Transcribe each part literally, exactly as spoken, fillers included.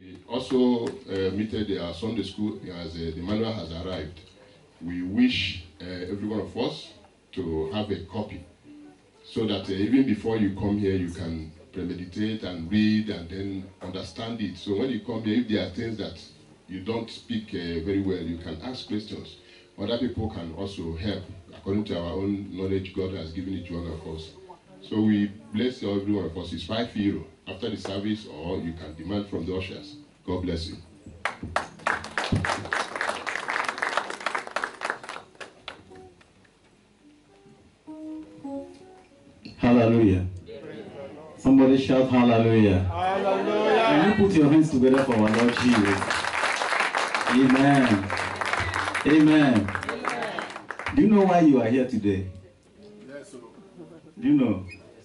We also uh, meted our Sunday school as uh, the manual has arrived. We wish uh, every one of us to have a copy so that uh, even before you come here, you can premeditate and read and then understand it. So when you come here, if there are things that you don't speak uh, very well, you can ask questions. Other people can also help according to our own knowledge God has given each one of us. So we bless every one of us. It's five euro after the service, or you can demand from the ushers. God bless you. Hallelujah. Somebody shout hallelujah. Hallelujah. Can you put your hands together for our Lord Jesus? Amen. Amen. Amen. Do you know why you are here today? Yes, sir. Do you know?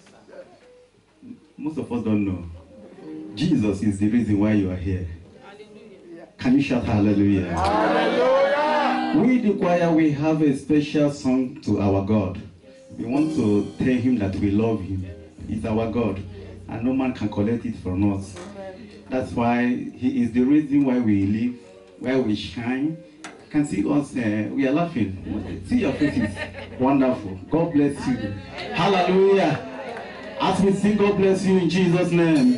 Most of us don't know. Jesus is the reason why you are here. Hallelujah. Can you shout hallelujah? Hallelujah. We, the choir, we have a special song to our God. We want to tell him that we love him. He's our God, and no man can collect it from us. That's why he is the reason why we live, why we shine. You can see us, uh, we are laughing. See your faces. Wonderful. God bless you. Hallelujah. As we sing, God bless you in Jesus' name.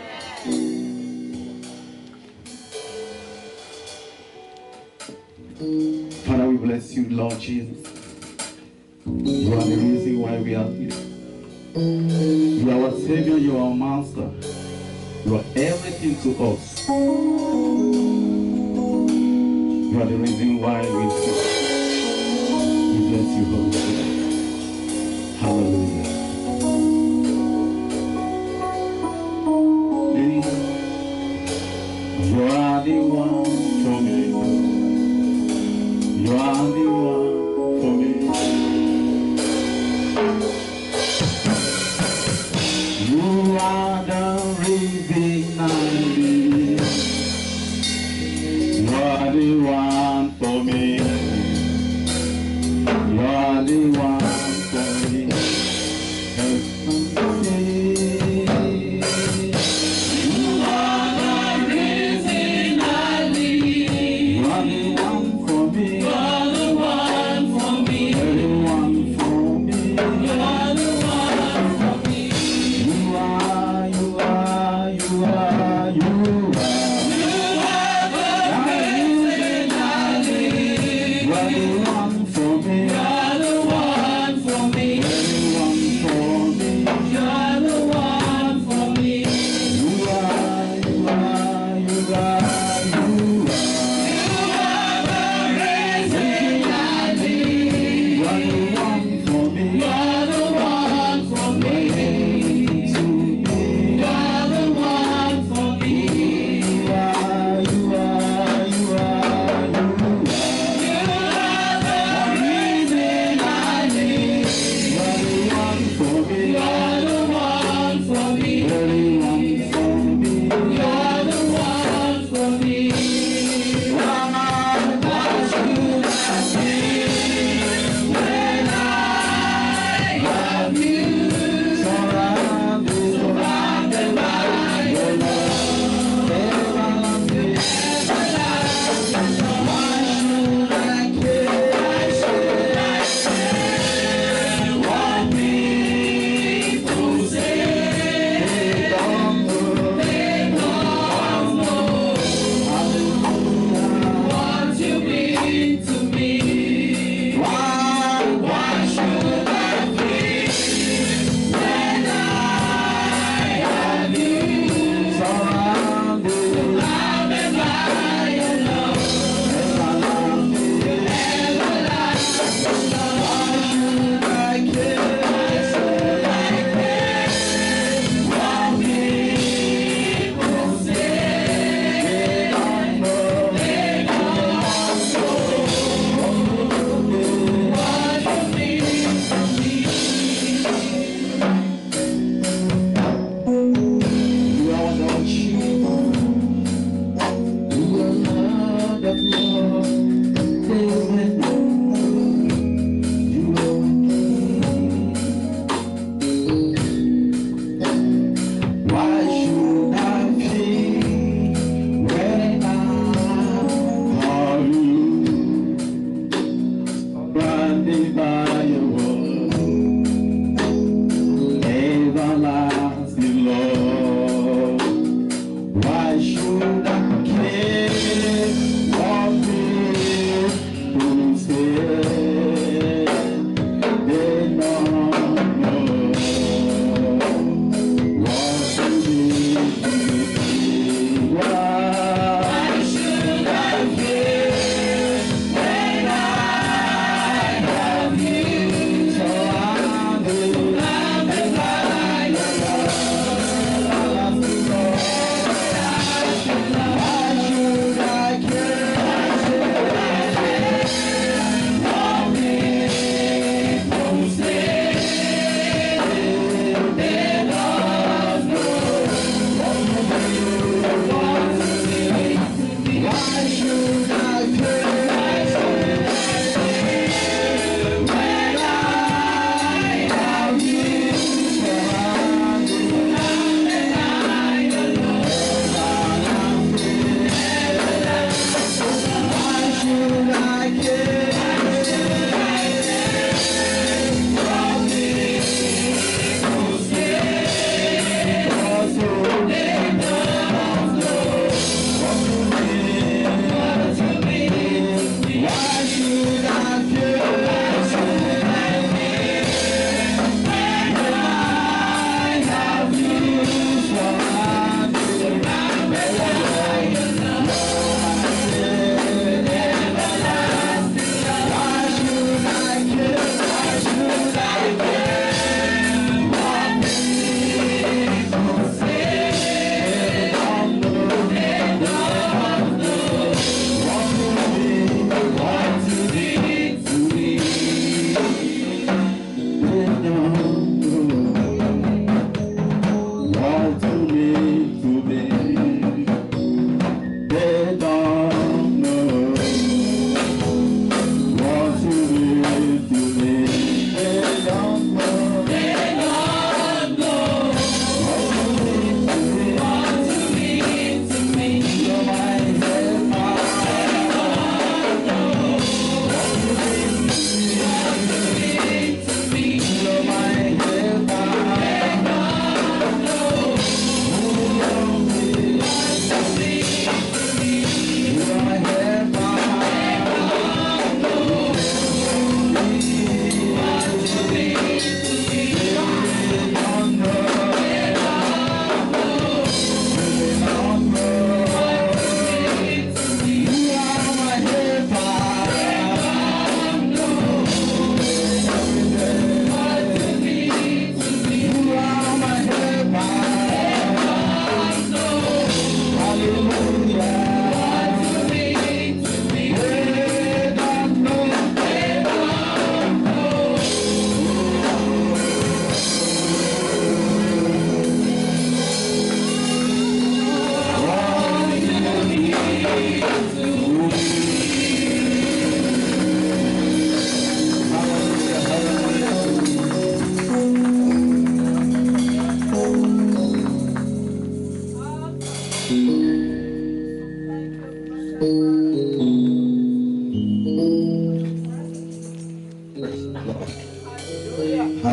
Father, we bless you, Lord Jesus. You are the reason why we are here. You are our Savior, you are our Master. You are everything to us. You are the reason why we exist. We bless you, Holy Spirit. Hallelujah. You are the one for me. You are the one for me. You are the reason I live. You are the one for me. You are the one.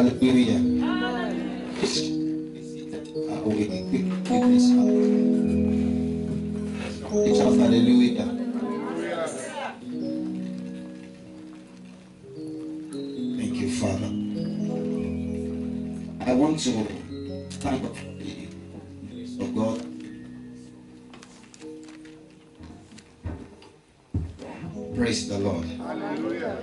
Hallelujah. I will quick, quick this up. Hallelujah. Thank you, Father. I want to thank God for the grace of God. Praise the Lord. Hallelujah.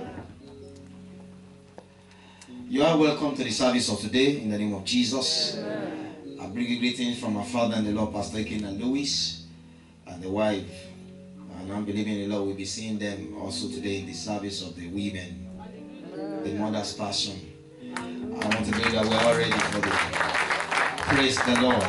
You are welcome to the service of today in the name of Jesus. Amen. I bring you greetings from my father and the Lord, Pastor Ken and Louis, and the wife. And I'm believing the Lord will be seeing them also today in the service of the women, the mother's passion. I want to believe that we're all ready for this. Praise the Lord.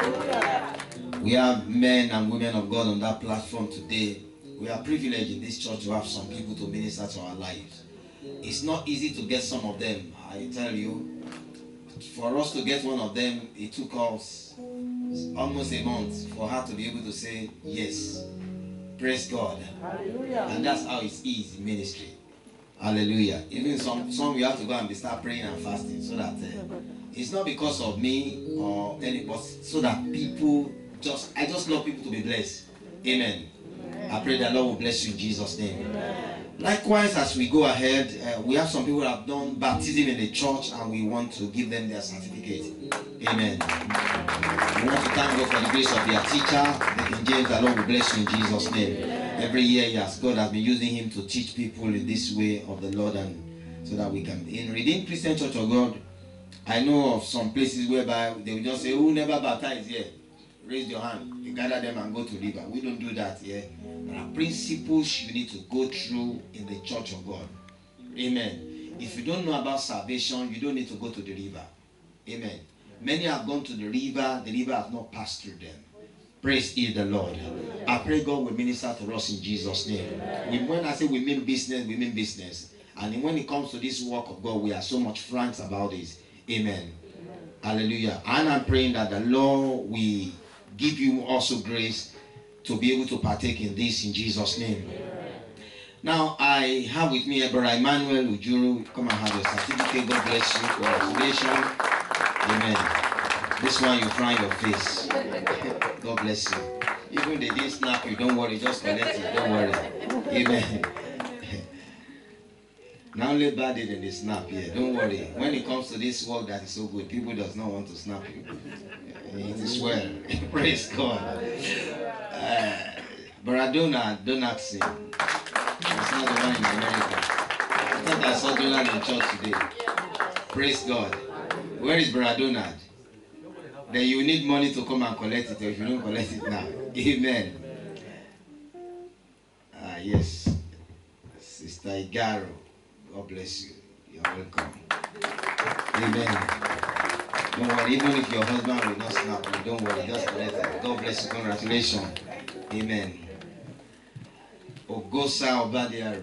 We have men and women of God on that platform today. We are privileged in this church to have some people to minister to our lives. It's not easy to get some of them, I tell you. For us to get one of them, it took us almost a month for her to be able to say yes. Praise God. Hallelujah. And that's how it is in ministry. Hallelujah. Even some, some we have to go and be start praying and fasting so that uh, it's not because of me or anybody, so that people just, I just love people to be blessed. Amen. Amen. I pray that Lord will bless you in Jesus' name. Amen. Likewise, as we go ahead, uh, we have some people who have done baptism in the church and we want to give them their certificate. Amen. We want to thank God for the grace of their teacher, the King James. The Lord will bless you in Jesus' name. Every year, yes, God has been using him to teach people in this way of the Lord, and so that we can. In Redeemed Christian Church of God, I know of some places whereby they will just say, "Who never baptized here? Raise your hand." You gather them and go to river. We don't do that here. There are principles you need to go through in the church of God. Amen. If you don't know about salvation, you don't need to go to the river. Amen. Many have gone to the river, the river has not passed through them. Praise ye the Lord. I pray God will minister to us in Jesus' name. We, when I say we mean business, we mean business. And when it comes to this work of God, we are so much frank about this. Amen. Hallelujah. And I'm praying that the Lord will give you also grace to be able to partake in this in Jesus' name. Now, I have with me Brother Emmanuel Ujuru. Come and have your certificate. God bless you. Congratulations. Amen. This one, you fry your face. God bless you. Even they didn't snap you, don't worry. Just collect it. Don't worry. Amen. Now only bad it than they snap here. Don't worry. When it comes to this work that is so good, people does not want to snap you. It is well. Praise God. Uh, Brother Donald, Donald Singh. It's not the one in America. I thought I saw Donald in church today. Praise God. Where is Brother Donald? Then you need money to come and collect it, or if you don't collect it now. Amen. Ah, yes. Sister Igaro. God bless you. You're welcome. Amen. Don't worry, even if your husband will not snap you, don't worry, just collect it. God bless you. Congratulations. Amen. Ogosa Obadiaru.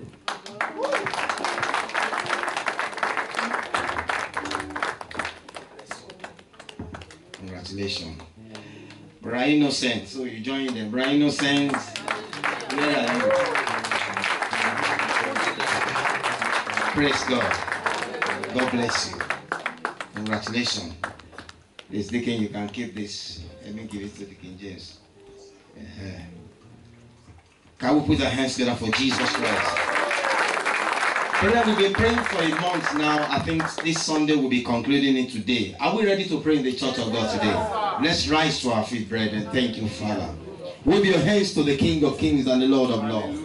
Congratulations. Brother Innocent. So you join them. Brother Innocent. Where are you? Praise God. God bless you. Congratulations. This Deacon, you can keep this. Let me give it to the King James. Uh-huh. Can we put our hands together for Jesus Christ? Brother, we've been praying for a month now. I think this Sunday we'll be concluding it today. Are we ready to pray in the church of God today? Let's rise to our feet, brethren. Thank you, Father. Wave your hands to the King of Kings and the Lord of Lords.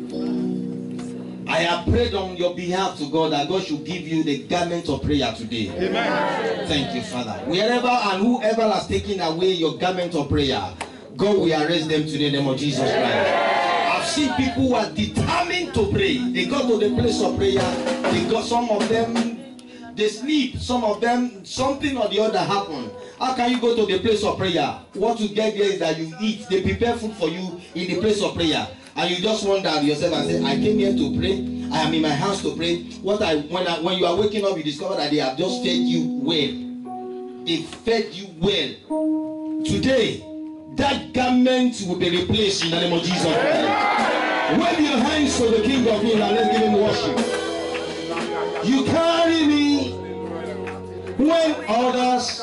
I have prayed on your behalf to God that God should give you the garment of prayer today. Amen. Thank you, Father. Wherever and whoever has taken away your garment of prayer, God will arrest them today in the name of Jesus Christ. I've seen people who are determined to pray. They go to the place of prayer. They got some of them, they sleep. Some of them, something or the other happen. How can you go to the place of prayer? What you get there is that you eat. They prepare food for you in the place of prayer. And you just wonder yourself and say, I came here to pray. I am in my house to pray. What I when I, when you are waking up, you discover that they have just fed you well. They fed you well. Today, that garment will be replaced in the name of Jesus Christ. Wave your hands to the King of Kings and let's give him worship. You carry me When others,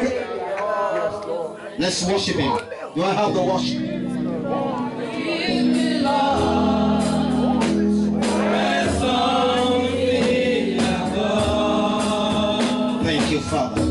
let's worship him. Do I have the worship? Thank you, Father.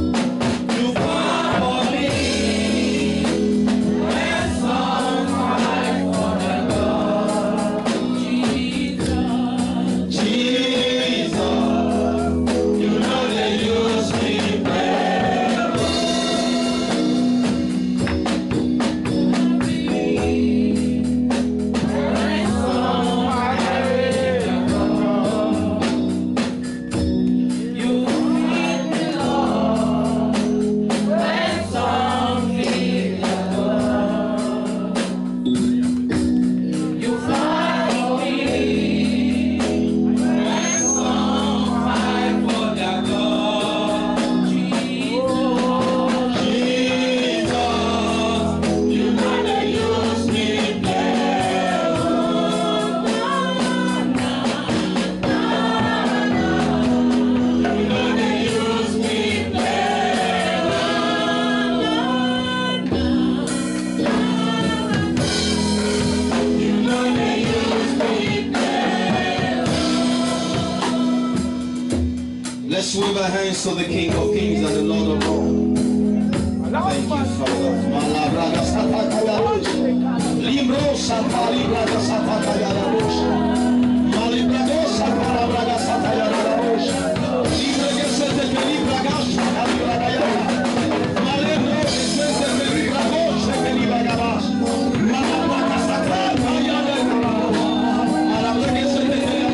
Let's wave our hands to the King of Kings and the Lord of Lords. Thank you, Father. Malabraga Satakayarosha. Libro Satalibraga Satakayarosha. Malibrago Satalabraga Satayarosha. Libraga Sete Libraga Satalibragayara. Malebro Sete Librago Sete Libragabas. Malabraga Satakayarosha. Malabraga Sete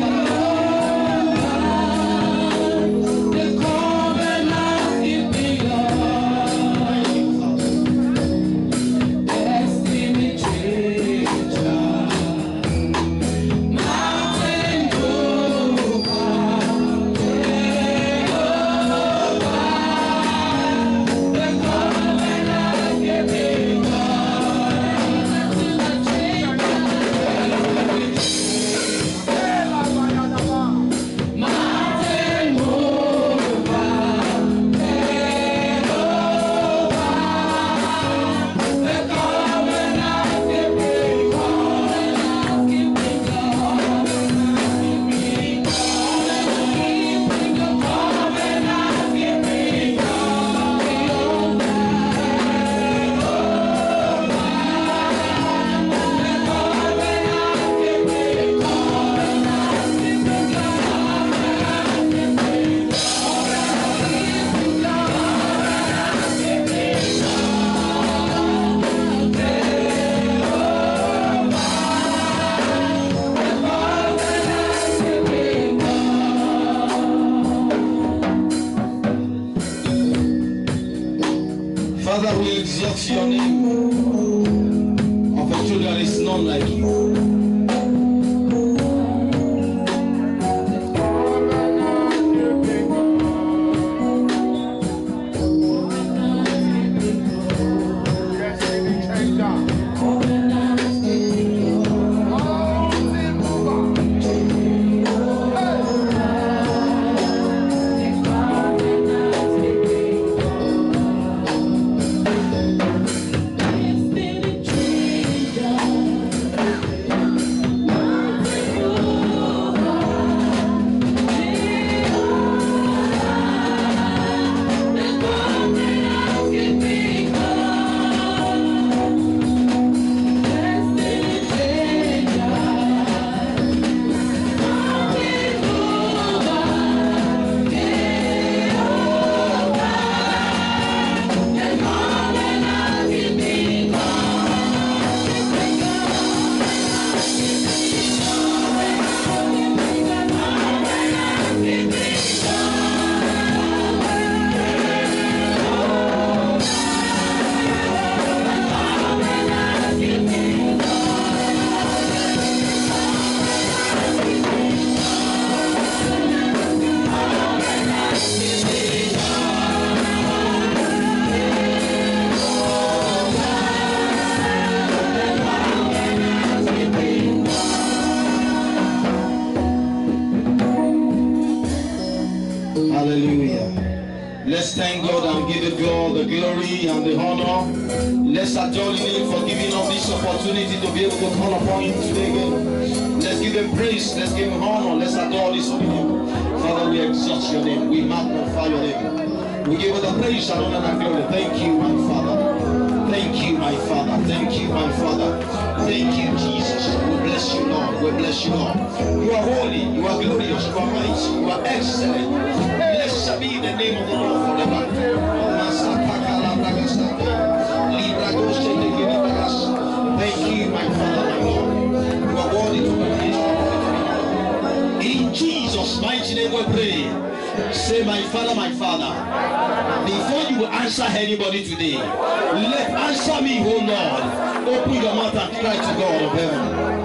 Father, we exalt your name. Of a truth, there is none like you. Let's thank God and give it God the glory and the honor. Let's adore Him for giving us this opportunity to be able to call upon Him today again. Let's give Him praise. Let's give Him honor. Let's adore His holy name. Father, we exalt your name. We magnify your name. We give you the praise and honor and glory. Thank you, my Father. Thank you, my Father. Thank you, my Father. Thank you, Jesus. We bless you, Lord. We bless you, Lord. You are holy. You are glorious. You are mighty. You are excellent. Blessed be the name of the Lord forever. Thank you, my Father, my Lord. You are worthy to be praised. In Jesus' mighty name we pray. Say, my Father, my Father. Before you answer anybody today, let answer me, oh Lord. Open your mouth and cry to God of heaven.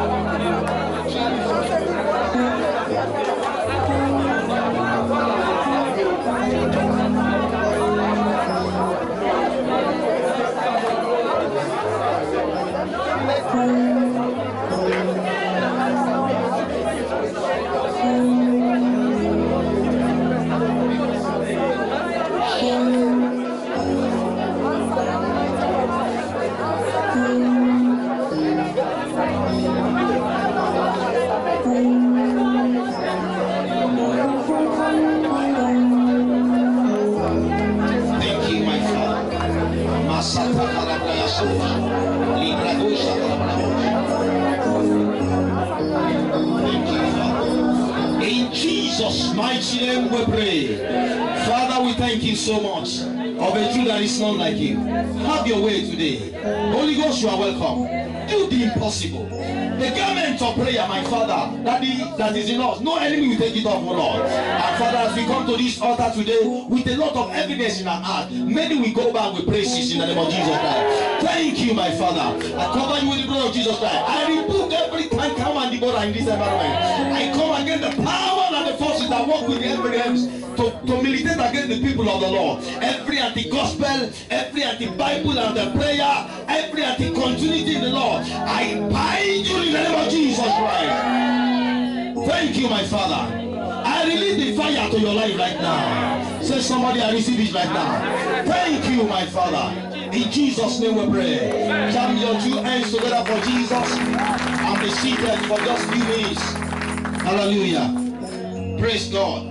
In Jesus' mighty name we pray. Father, we thank you so much. Of a truth, there is none like you. Have your way today. Holy Ghost, you are welcome. Do the impossible. The garment of prayer, my Father, that is, that is in us. No enemy will take it off, oh Lord. And Father, as we come to this altar today with a lot of evidence in our heart, maybe we go back with praises in the name of Jesus Christ. Thank you, my Father. I cover you with the blood of Jesus Christ. I rebuke every time come and devourer in this environment. I come against the power and the forces that work with the evidence to, to militate against the people of the Lord. Every anti-gospel, every anti-Bible and the prayer, every anti-continuity in the Lord, I bind you in the name of Jesus Christ. Thank you, my Father. I release the fire to your life right now. Say somebody, I receive it right now. Thank you, my Father. In Jesus' name we pray. Jam your two hands together for Jesus and be seated for just a few minutes. Hallelujah. Praise God.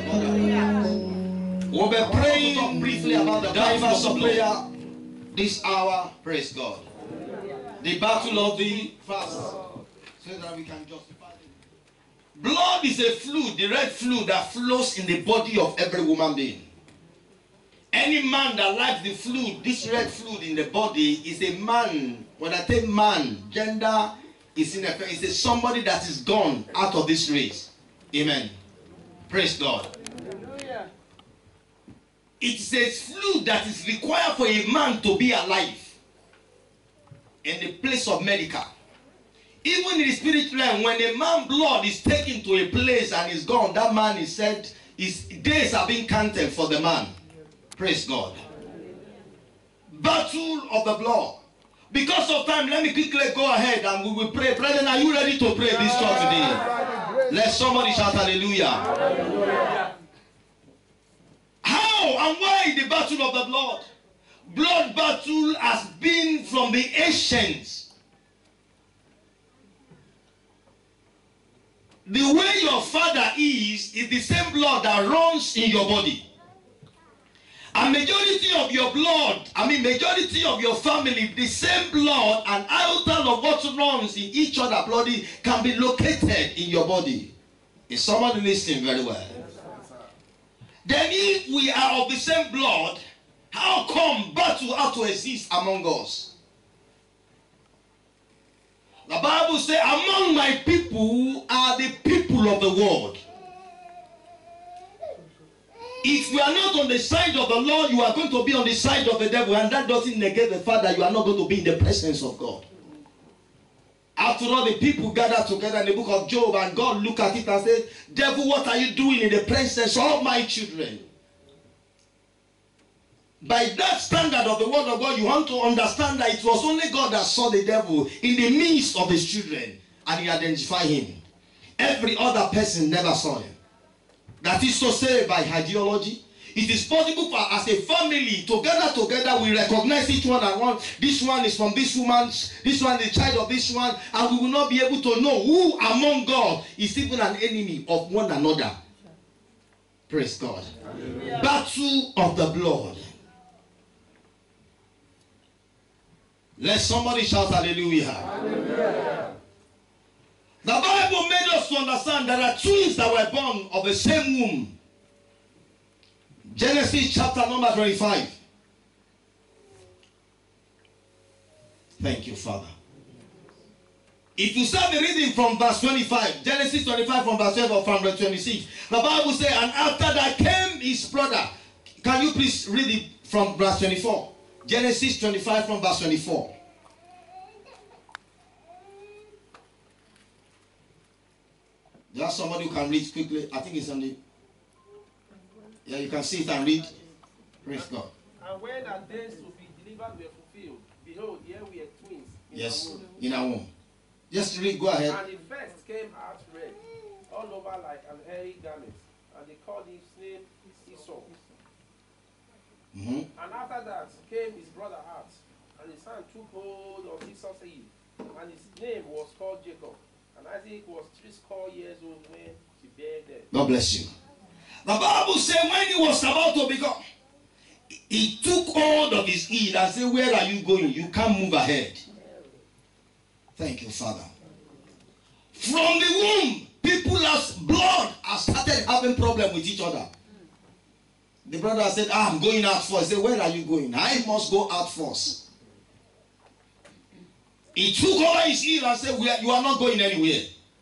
We'll be praying briefly about the divers of prayer this hour. Praise God. The battle of the fast, so that we can justify it. Blood is a fluid, the red fluid that flows in the body of every woman being. Any man that lacks the fluid, this red fluid in the body, is a man. When I say man, gender is in effect, it's a somebody that is gone out of this race. Amen. Praise God. It's a fluid that is required for a man to be alive in the place of medical. Even in the spiritual realm, when a man's blood is taken to a place and is gone, that man is said, his days are being counted for the man. Praise God. Battle of the blood. Because of time, let me quickly go ahead and we will pray. Brethren, are you ready to pray this church today? Let somebody shout hallelujah. Hallelujah. How and why the battle of the blood? Blood battle has been from the ancients. The way your father is, is the same blood that runs in your body. A majority of your blood, I mean majority of your family, the same blood and altar of what runs in each other body can be located in your body. Is somebody listening very well? Then if we are of the same blood, how come battle ought to exist among us? The Bible says, among my people are the people of the world. If you are not on the side of the Lord, you are going to be on the side of the devil, and that doesn't negate the fact that you are not going to be in the presence of God. After all, the people gathered together in the book of Job, and God looked at it and said, devil, what are you doing in the presence of my children? By that standard of the word of God, you want to understand that it was only God that saw the devil in the midst of his children, and he identified him. Every other person never saw him. That is to say, by ideology, It is possible for as a family together, together we recognize each one and one. This one is from this woman, this one is the child of this one, and we will not be able to know who among God is even an enemy of one another. Praise God. Hallelujah. Battle of the blood. Let somebody shout hallelujah. Hallelujah. The Bible made us to understand there are twins that were born of the same womb. Genesis chapter number twenty-five. Thank you, Father. If you start the reading from verse twenty-five, Genesis twenty-five from verse twelve or from verse twenty-six, the Bible says, and after that came his brother. Can you please read it from verse twenty-four? Genesis twenty-five from verse twenty-four. There's somebody who can read quickly. I think it's on the... Yeah, you can see it and read. Praise God. And when our days to be delivered were fulfilled, behold, here we are twins. In Yes, our womb. in our womb. Just read, go ahead. And the first came out red, all over like an hairy garment, and they called his name Esau. Mm-hmm. And after that came his brother out, and his hand took hold of Esau's heel, and his name was called Jacob. And Isaac was three score years old when he bare them. God bless you. The Bible says when he was about to become, he took hold of his heel and said, where are you going? You can't move ahead. Thank you, Father. From the womb, people as blood have started having problem with each other. The brother said, ah, I'm going out first. He said, where are you going? I must go out first. He took over his heel and said, you are not going anywhere.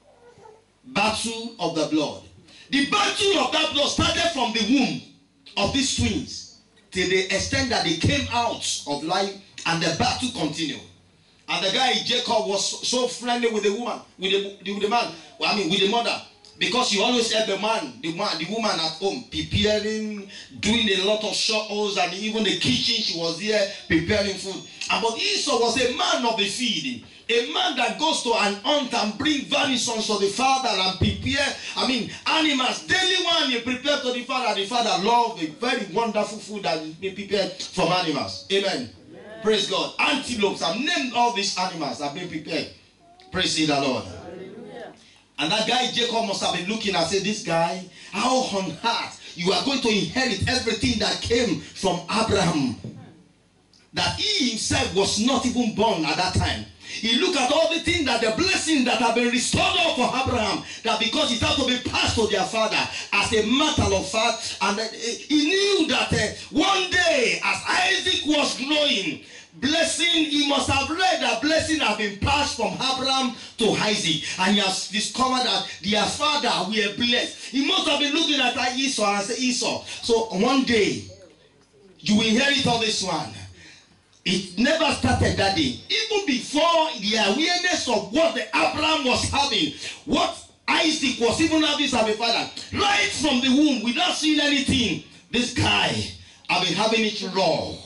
Battle of the blood. The battle of that blood started from the womb of these twins till the extent that they came out of life, and the battle continued. And the guy Jacob was so friendly with the woman, with the, with the man, well, I mean with the mother, because he always had the man, the man, the woman at home preparing, doing a lot of chores, and even the kitchen she was there preparing food. And but Esau was a man of the field, a man that goes to an hunt and bring venison to the father and prepare, I mean, animals. Daily one he prepared to the father. The father loved the very wonderful food that is being prepared from animals. Amen. Amen. Praise God. Antelopes, I've named all these animals that have been prepared. Praise the Lord. Hallelujah. And that guy Jacob must have been looking and said, this guy, how on earth you are going to inherit everything that came from Abraham, that he himself was not even born at that time. He looked at all the things that the blessings that have been restored for Abraham, that because it had to be passed to their father as a matter of fact, and he knew that uh, one day as Isaac was growing, blessing, he must have read that blessing have been passed from Abraham to Isaac, and he has discovered that their father were blessed. He must have been looking at Esau and said, Esau, so one day you will inherit all this one. It never started that day. Even before the awareness of what the Abraham was having, what Isaac was even having as a father, right from the womb, without seeing anything, this guy have been having it raw.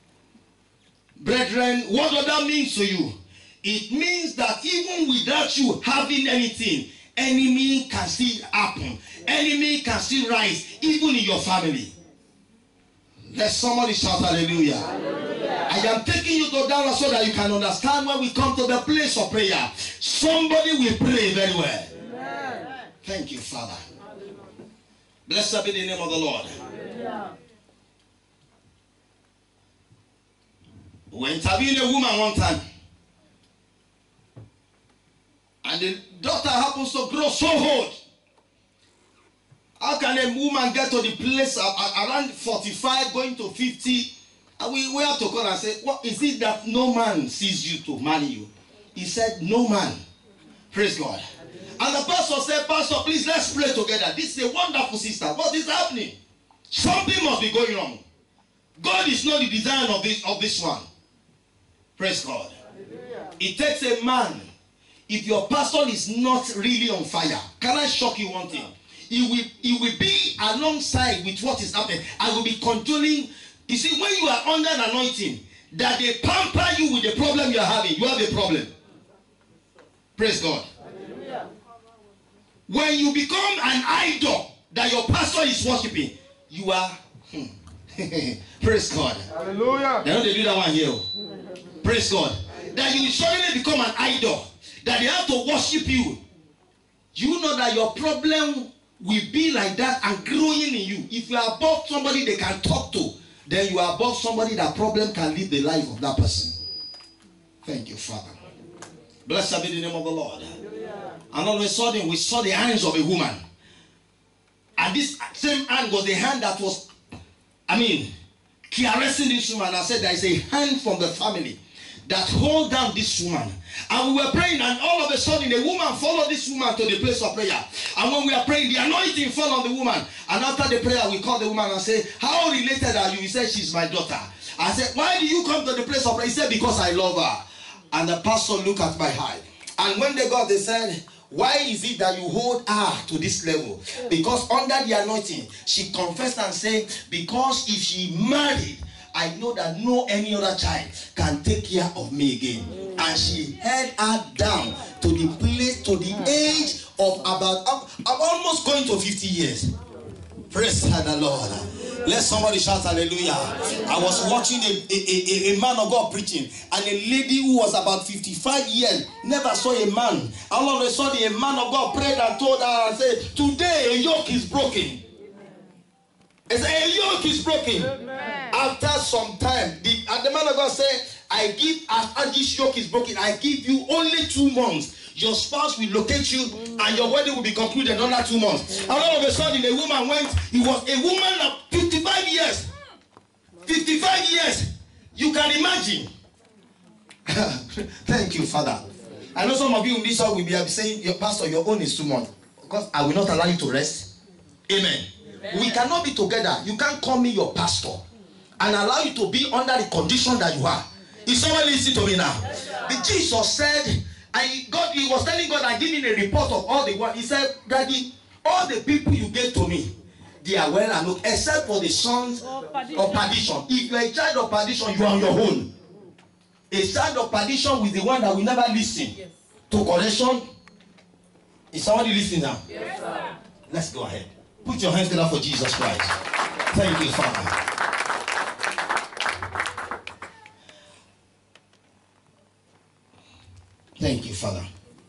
Brethren, what does that mean to you? It means that even without you having anything, enemy can still happen. Enemy can still rise, even in your family. Let somebody shout hallelujah. Hallelujah. I am taking you to down so that you can understand when we come to the place of prayer. Somebody will pray very well. Amen. Thank you, Father. Hallelujah. Blessed be the name of the Lord. Hallelujah. We interviewed a woman one time, and the daughter happens to grow so old. How can a woman get to the place of, uh, around forty-five going to fifty? And we, we have to call and say, what is it that no man sees you to marry you? He said, no man. Praise God. And the pastor said, Pastor, please let's pray together. This is a wonderful sister. What is happening? Something must be going on. God is not the designer of this, of this one. Praise God. It takes a man. If your pastor is not really on fire, can I shock you one thing? He will, he will be alongside with what is happening. I will be controlling. You see, when you are under an anointing, that they pamper you with the problem you are having, you have a problem. Praise God. Hallelujah. When you become an idol that your pastor is worshiping, you are Praise God. Hallelujah. They know they do that one here. Praise God. That you will suddenly become an idol. That they have to worship you. You know that your problem will be like that and growing in you. If you are above somebody they can talk to, then you are above somebody that problem can live the life of that person. Thank you, Father. Blessed be the name of the Lord. And all of a sudden we saw the hands of a woman. And this same hand was the hand that was, I mean, caressing this woman. I said there is a hand from the family that hold down this woman. And we were praying, and all of a sudden a woman followed this woman to the place of prayer. And when we are praying, the anointing fell on the woman. And after the prayer, we called the woman and said, how related are you? He said, she's my daughter. I said, why do you come to the place of prayer? He said, because I love her. And the pastor looked at my heart. And when they got, they said, why is it that you hold her to this level? Because under the anointing, she confessed and said, because if she married, I know that no any other child can take care of me again. And she held her down to the place, to the age of about, I'm, I'm almost going to fifty years. Praise the Lord. Let somebody shout hallelujah. I was watching a, a, a, a man of God preaching, and a lady who was about fifty-five years never saw a man. All of a sudden, a man of God prayed and told her and said, today a yoke is broken. He said, a yoke is broken. Amen. After some time, the, and the man of God said, I give, after this yoke is broken, I give you only two months. Your spouse will locate you and your wedding will be concluded under two months. And all of a sudden, a woman went, it was a woman of fifty-five years. fifty-five years. You can imagine. Thank you, Father. I know some of you in this hour will be saying, your pastor, your own is too much. Because I will not allow you to rest. Amen. Amen. We cannot be together. You can't call me your pastor and allow you to be under the condition that you are. Is someone listening to me now? The Jesus said, I God, he was telling God, I give him a report of all the one. He said, Daddy, all the people you gave to me, they are well and okay, except for the sons of perdition. If you are a child of perdition, you are on your own. A child of perdition with the one that will never listen yes. to correction. Is somebody listening now? Yes, sir. Let's go ahead. Put your hands together for Jesus Christ. Thank you, Father. Thank you, Father.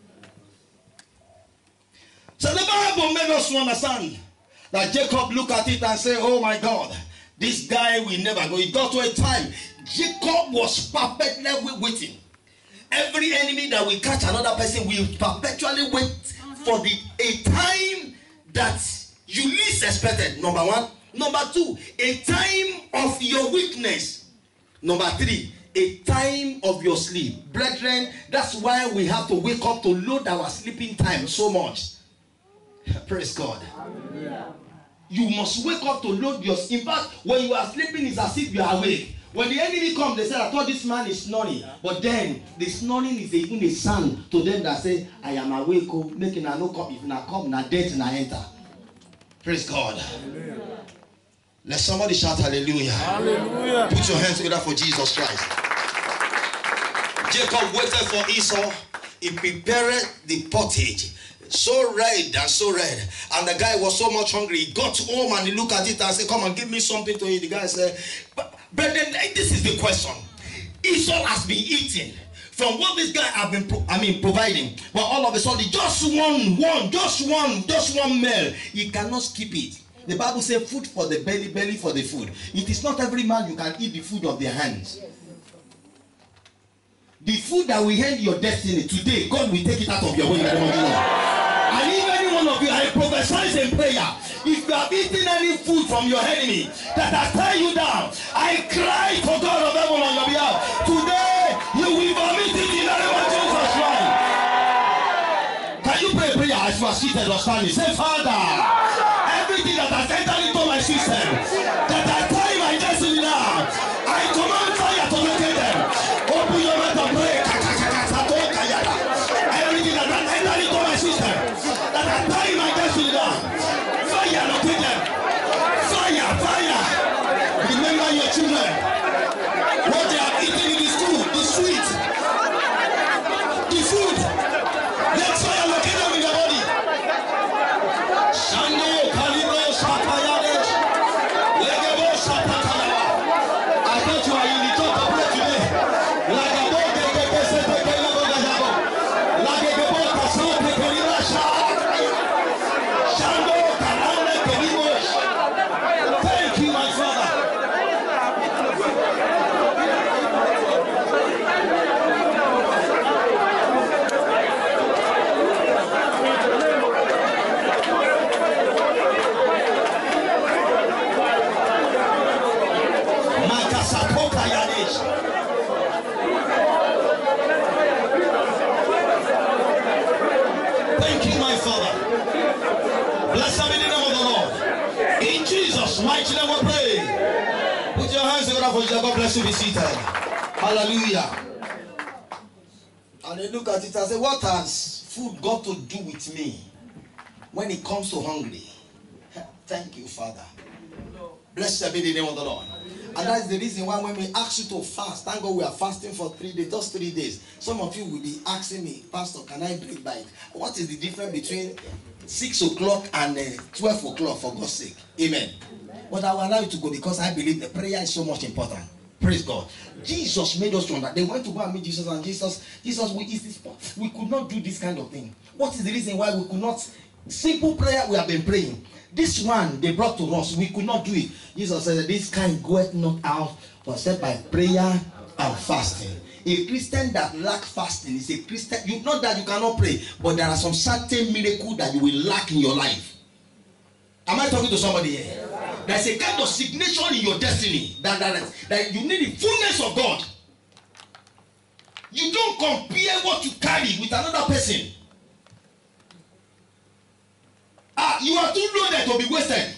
So the Bible made us understand that Jacob looked at it and said, oh my God, this guy will never go. It got to a time, Jacob was perpetually waiting. Every enemy that will catch another person will perpetually wait for the a time that you least expected. Number one. Number two, a time of your weakness. Number three, a time of your sleep. Brethren, that's why we have to wake up to load our sleeping time so much. Praise God. Hallelujah. You must wake up to load your sleep. In fact, when you are sleeping, it's as if you are awake. When the enemy comes, they say, I thought this man is snoring. Yeah. But then, the snoring is even a sound to them that say, I am awake, oh, making a no come. If na come, na death, na enter. Praise God. Hallelujah. Let somebody shout hallelujah. Hallelujah. Put your hands together for Jesus Christ. Jacob waited for Esau. He prepared the pottage. So red and so red. And the guy was so much hungry. He got home and he looked at it and said, come and give me something to eat. The guy said, but, but then this is the question. Esau has been eating from what this guy have been pro I mean providing. But all of a sudden, just one, one, just one, just one meal. He cannot skip it. The Bible says food for the belly, belly for the food. It is not every man you can eat the food of their hands. The food that will end your destiny today, God will take it out of your way. And if any one of you, I prophesy in prayer, if you have eaten any food from your enemy that has tied you down, I cry to God of heaven on your behalf. Today, you will vomit it in the name of Jesus Christ. Can you pray a prayer as you are seated or standing? Say, Father, everything that has entered into my system, that has tied my destiny down, I command fire to locate them. Open your mouth and pray. Everything that has entered into my system, that has tied my destiny down, fire locate them. Fire, fire. Remember your children. What they have eaten in the school, the sweet, the food. Let fire locate them in their body. Shando, Kalibro, Shapayades, Legebo, Makasapoka Yadesh. Thank you, my Father. Blessed be the name of the Lord. In Jesus' mighty name we pray. Put your hands together for Jesus. God bless you. Be seated. Hallelujah. And they look at it and say, what has food got to do with me when it comes to hungry? Thank you, Father. Blessed be the name of the Lord. And that's the reason why when we ask you to fast, thank God we are fasting for three days, just three days. Some of you will be asking me, Pastor, can I break by it? What is the difference between six o'clock and uh, twelve o'clock, for God's sake? Amen. But I will allow you to go because I believe the prayer is so much important. Praise God. Jesus made us to understand. They went to go and meet Jesus, and Jesus, Jesus, we, is this, we could not do this kind of thing. What is the reason why we could not? Simple prayer we have been praying. This one they brought to us, we could not do it. Jesus said, this kind goeth not out except by prayer and fasting. A Christian that lack fasting is a Christian. You not that you cannot pray, but there are some certain miracles that you will lack in your life. Am I talking to somebody here? There's a kind of signature in your destiny that, that, that you need the fullness of God. You don't compare what you carry with another person. Ah, you are too loaded to be wasted.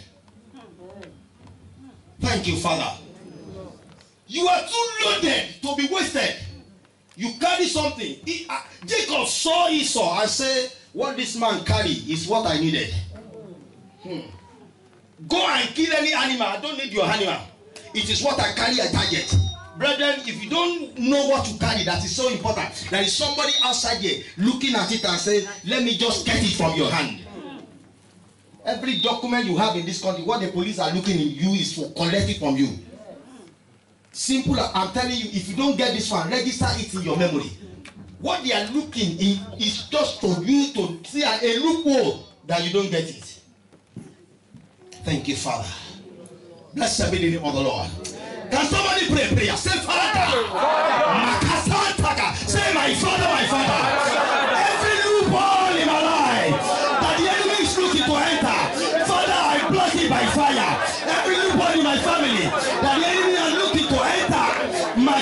Thank you, Father. You are too loaded to be wasted. You carry something. He, uh, Jacob saw Esau and said, what this man carry is what I needed. Hmm. Go and kill any animal. I don't need your animal. It is what I carry I target. Brethren, if you don't know what you carry, that is so important. There is somebody outside here looking at it and saying, let me just get it from your hand. Every document you have in this country, what the police are looking in you is for collect it from you. Simple, I'm telling you, if you don't get this one, register it in your memory. What they are looking in is just for you to see a, a loophole that you don't get it. Thank you, Father. Blessed be the name of the Lord. Can somebody pray a prayer? Say, Father. Say, my Father, my Father. Every loophole in my life that the enemy is looking to enter, Father, I block it by fire. Every loophole in my family that the enemy is looking to enter, my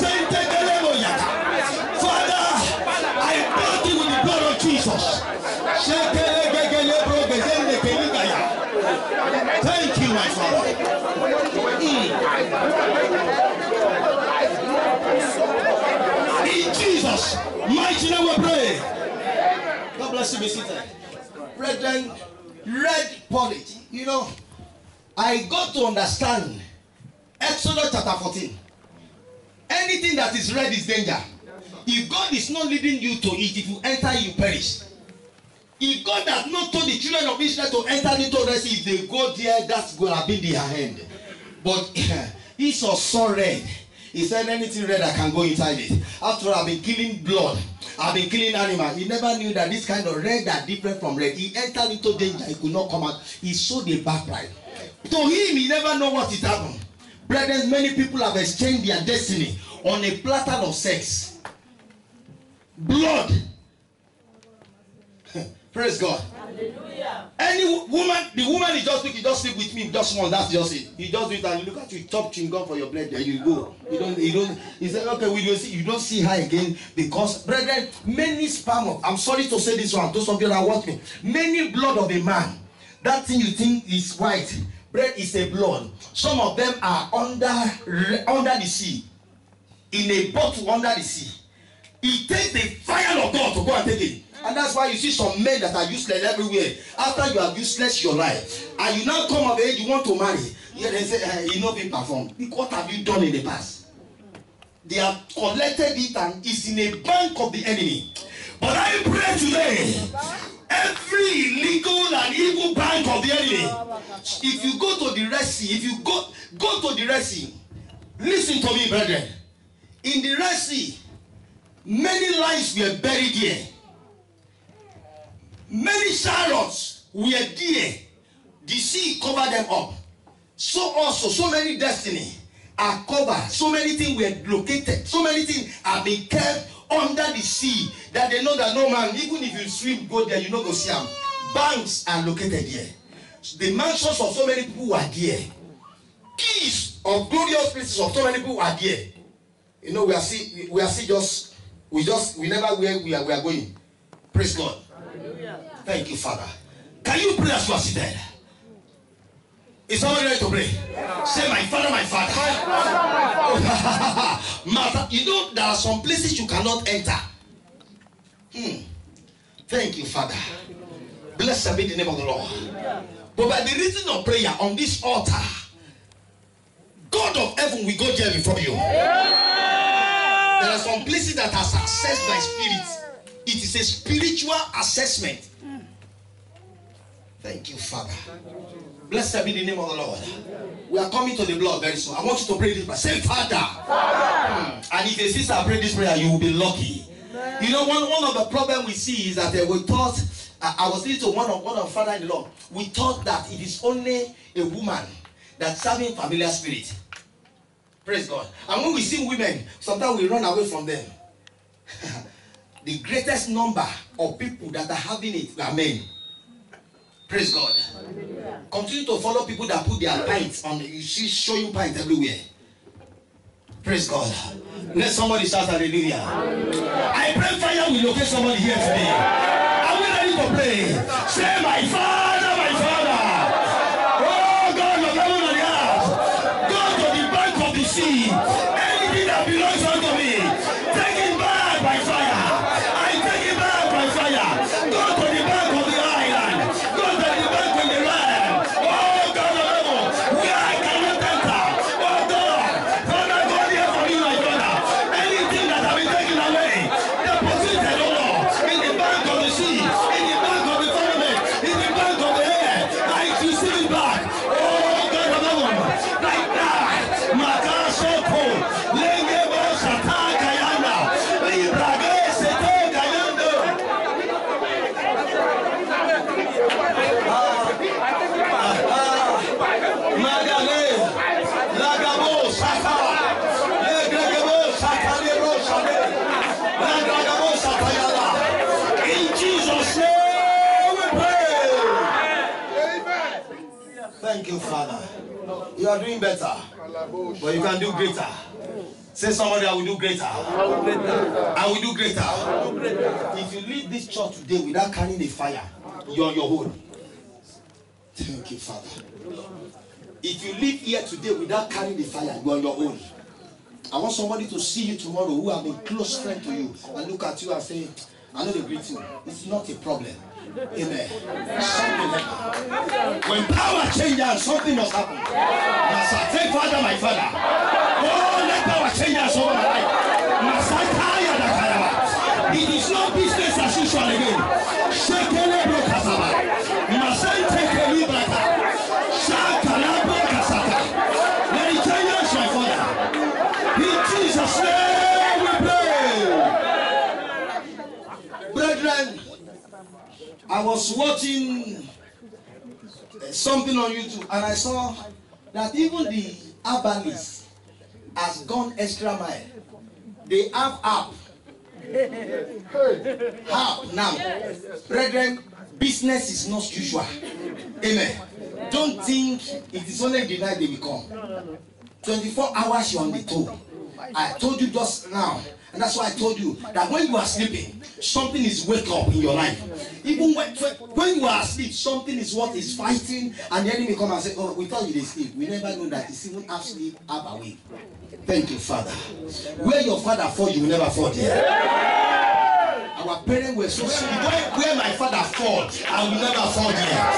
Father, I block it with the blood of Jesus. Thank you, my Father. Mm. In Jesus' mighty name we pray. God bless you, be seated. Brethren, red policy. You know, I got to understand Exodus chapter fourteen. Anything that is red is danger. If God is not leading you to it, if you enter, you perish. If God has not told the children of Israel to enter into the sea, if they go there, that's going to be their hand. But Esau saw red. He said, anything red, I can go inside it. After all, I've been killing blood. I've been killing animals. He never knew that this kind of red are different from red. He entered into danger. He could not come out. He saw the back pride. To him, he never know what is happened. Brethren, many people have exchanged their destiny on a platter of sex. Blood. Praise God. Hallelujah. Any woman, the woman is just speaking, just sleep with me, just one, that's just it. You just do it and you look at you, top chewing gum for your blood, there you go. You don't, you don't, he said, okay, we don't see, you don't see her again because, brethren, many sperm of, I'm sorry to say this one, those of you that watch me, many blood of a man, that thing you think is white, bread is a blood. Some of them are under, under the sea, in a bottle under the sea. It takes the fire of God to go and take it. And that's why you see some men that are useless everywhere. After you have useless your life, and you now come of age, you want to marry. Yeah, they say, eh, you know, be performed. What have you done in the past? They have collected it and it's in a bank of the enemy. But I pray today, every illegal and evil bank of the enemy, if you go to the Red Sea, if you go, go to the Red Sea, listen to me, brethren. In the Red Sea, many lives were buried here. Many chariots were there. The sea covered them up. So also, so many destiny are covered. So many things were located. So many things are being kept under the sea that they know that no man, even if you swim, go there, you know go see them. Banks are located here. The mansions of so many people were there. Keys of glorious places responsibilities of so many people are there. You know, we are see we are see just we just we never where we are we are going. Praise God. Hallelujah. Thank you, Father. Can you pray as you are seated? Is somebody ready to pray? Yeah. Say, my Father, my Father. Master, you know there are some places you cannot enter. Hmm. Thank you, Father. Blessed be the name of the Lord. But by the reason of prayer on this altar, God of heaven will go there before you. There are some places that are assessed by spirit. It is a spiritual assessment. Thank you, Father. Blessed be the name of the Lord. We are coming to the blood very soon. I want you to pray this prayer. Say, Father. Father. And if a sister pray this prayer, you will be lucky. Amen. You know, one, one of the problems we see is that uh, we thought, uh, I was listening to one of one of Father in the Lord. We thought that it is only a woman that's serving familiar spirit. Praise God. And when we see women, sometimes we run away from them. The greatest number of people that are having it are men. Praise God. Hallelujah. Continue to follow people that put their pints on. You see, showing pints everywhere. Praise God. Let somebody shout hallelujah. Hallelujah. I pray fire will locate somebody here today. Are we ready to pray? Say, my Father, my Father. Oh God of heaven and earth. Go to the bank of the sea. Anything that belongs unto me, take it back by fire. I take it back by fire. Go to the bank of the island. Go to the bank of the land. Oh God of heaven, where I cannot enter. Oh God, Father, go there for me, my brother. Anything that has been taken away, deposited, oh Lord, in the bank of the sea, in the bank of the firmament, in the bank of the air, I receive it back. Oh God of heaven, right now, Makasoko, Lengebo Sataka Yanda, Librage Sete Gayando. Magale, Lagabo Sata, Legrego Sata, Lebro Sade, Lagabo Satayala. In Jesus' name we pray. Amen. Thank you, Father. You are doing better, but you can do greater. Say somebody, I will do greater. I will, greater. I will do greater. I will do greater. If you leave this church today without carrying a fire, you are on your own. Thank you, Father. If you leave here today without carrying the fire, you are on your own. I want somebody to see you tomorrow who have been close friend to you and look at you and say, I know they greet you. It's not a problem. Amen. Something happen. When power changes, something must happen. Master, take Father, my Father. Oh, let power changes over my life. Master, it is not business as usual again. Shekele brokasaba. Master, take a libata. Shakala brokasata. Let it change, my Father. In Jesus' name we pray. Brethren, I was watching something on YouTube and I saw that even the herbalists has gone extra mile. They have app. App now. Brethren, business is not usual. Amen. Don't think it is only the night they will come. twenty-four hours you're on the toe. I told you just now. And that's why I told you that when you are sleeping, something is wake up in your life. Even when, when you are asleep, something is what is fighting, and the enemy come and say, oh, we thought you did sleep. We never know that it's even half sleep, half awake. Thank you, Father. Where your father fall, you will never fall there. Our parents were so sweet. Where my father fall, I will never fall there.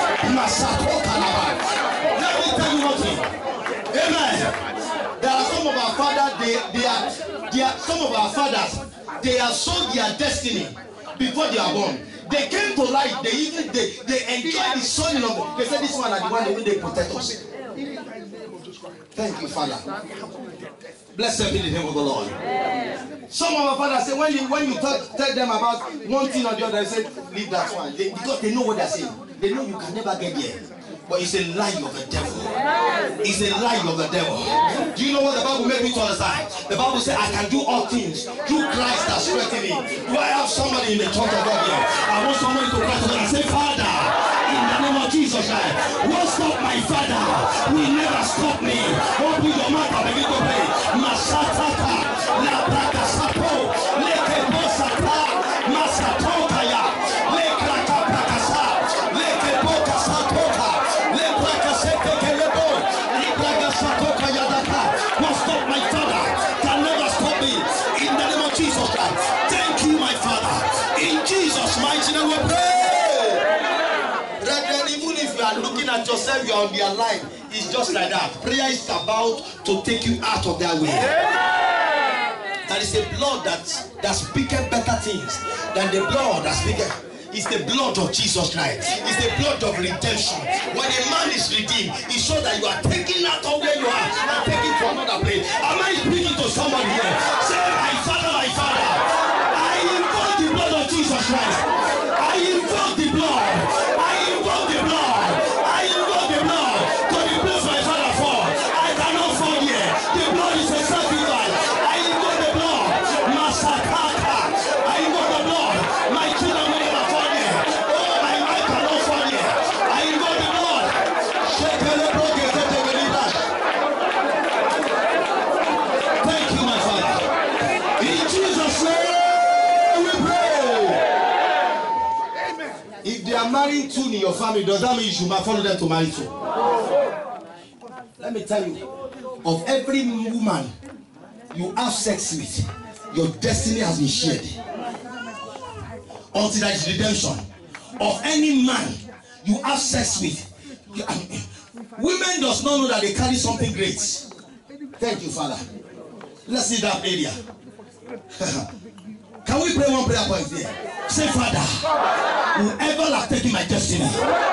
Let me tell you one thing. Amen. There are some of our fathers, they, they are They are, some of our fathers, they have sold their destiny before they are born. They came to life, they even they, they enjoy the sowing of them. They said this one are the one that they protect us. Thank you, Father. Blessed be the name of the Lord. Some of our fathers say when you when you talk, tell them about one thing or the other, they say leave that one. They, because they know what they're saying. They know you can never get there. But it's a lie of the devil. It's a lie of the devil. Do you know what the Bible made me to understand? The Bible says I can do all things through Christ that strengthens me. Do I have somebody in the church of God here? I want somebody to cry to God and say, Father, in the name of Jesus Christ, won't stop my Father. Will never stop me. Open your mouth and begin to pray. that yourself, you are on their line. It's just like that. Prayer is about to take you out of their way. That is a blood that, that speaketh better things than the blood that speaketh. It's the blood of Jesus Christ. It's the blood of redemption. When a man is redeemed, it shows that you are taken out of where you are and taken to another place. Am I speaking to somebody here? Say, my Father, my Father, I invoke the blood of Jesus Christ. I invoke the blood. I invoke the blood. I invoke the blood to the place my Father fall. I cannot fall here. The blood is a sacrifice. I invoke the blood. Masakaka. I invoke the blood. My children will never fall here. Oh, my wife cannot fall here. I invoke the blood. Thank you, my Father. In Jesus' name we pray. If they are marrying two in your family, does that mean you should follow them to marry two? Let me tell you, of every woman you have sex with, your destiny has been shared. Until there is redemption. Of any man you have sex with, women does not know that they carry something great. Thank you, Father. Let's see that area. Can we pray one prayer point there? Say, Father, whoever has taken my destiny.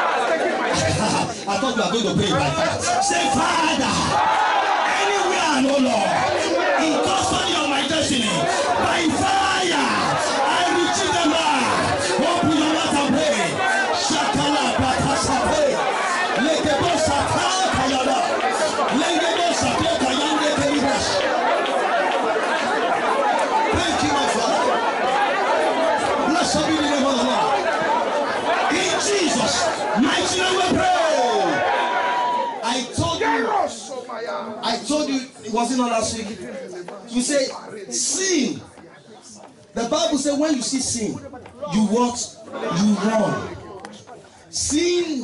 I thought you were going to pray by fire. Say, Father, anywhere, no Lord, in custody of my destiny, by fire, I retrieve them back. Open your mouth and pray. Shakala Batasape. Lekebo Saka Kayada. Lekebo Saka Kayande Keridas. Thank you, my Father. Blessed be the name of the Lord. In Jesus' mighty name we pray. I told you, I told you, it wasn't on last week. You say, sin. The Bible says when you see sin, you what? You run. Sin,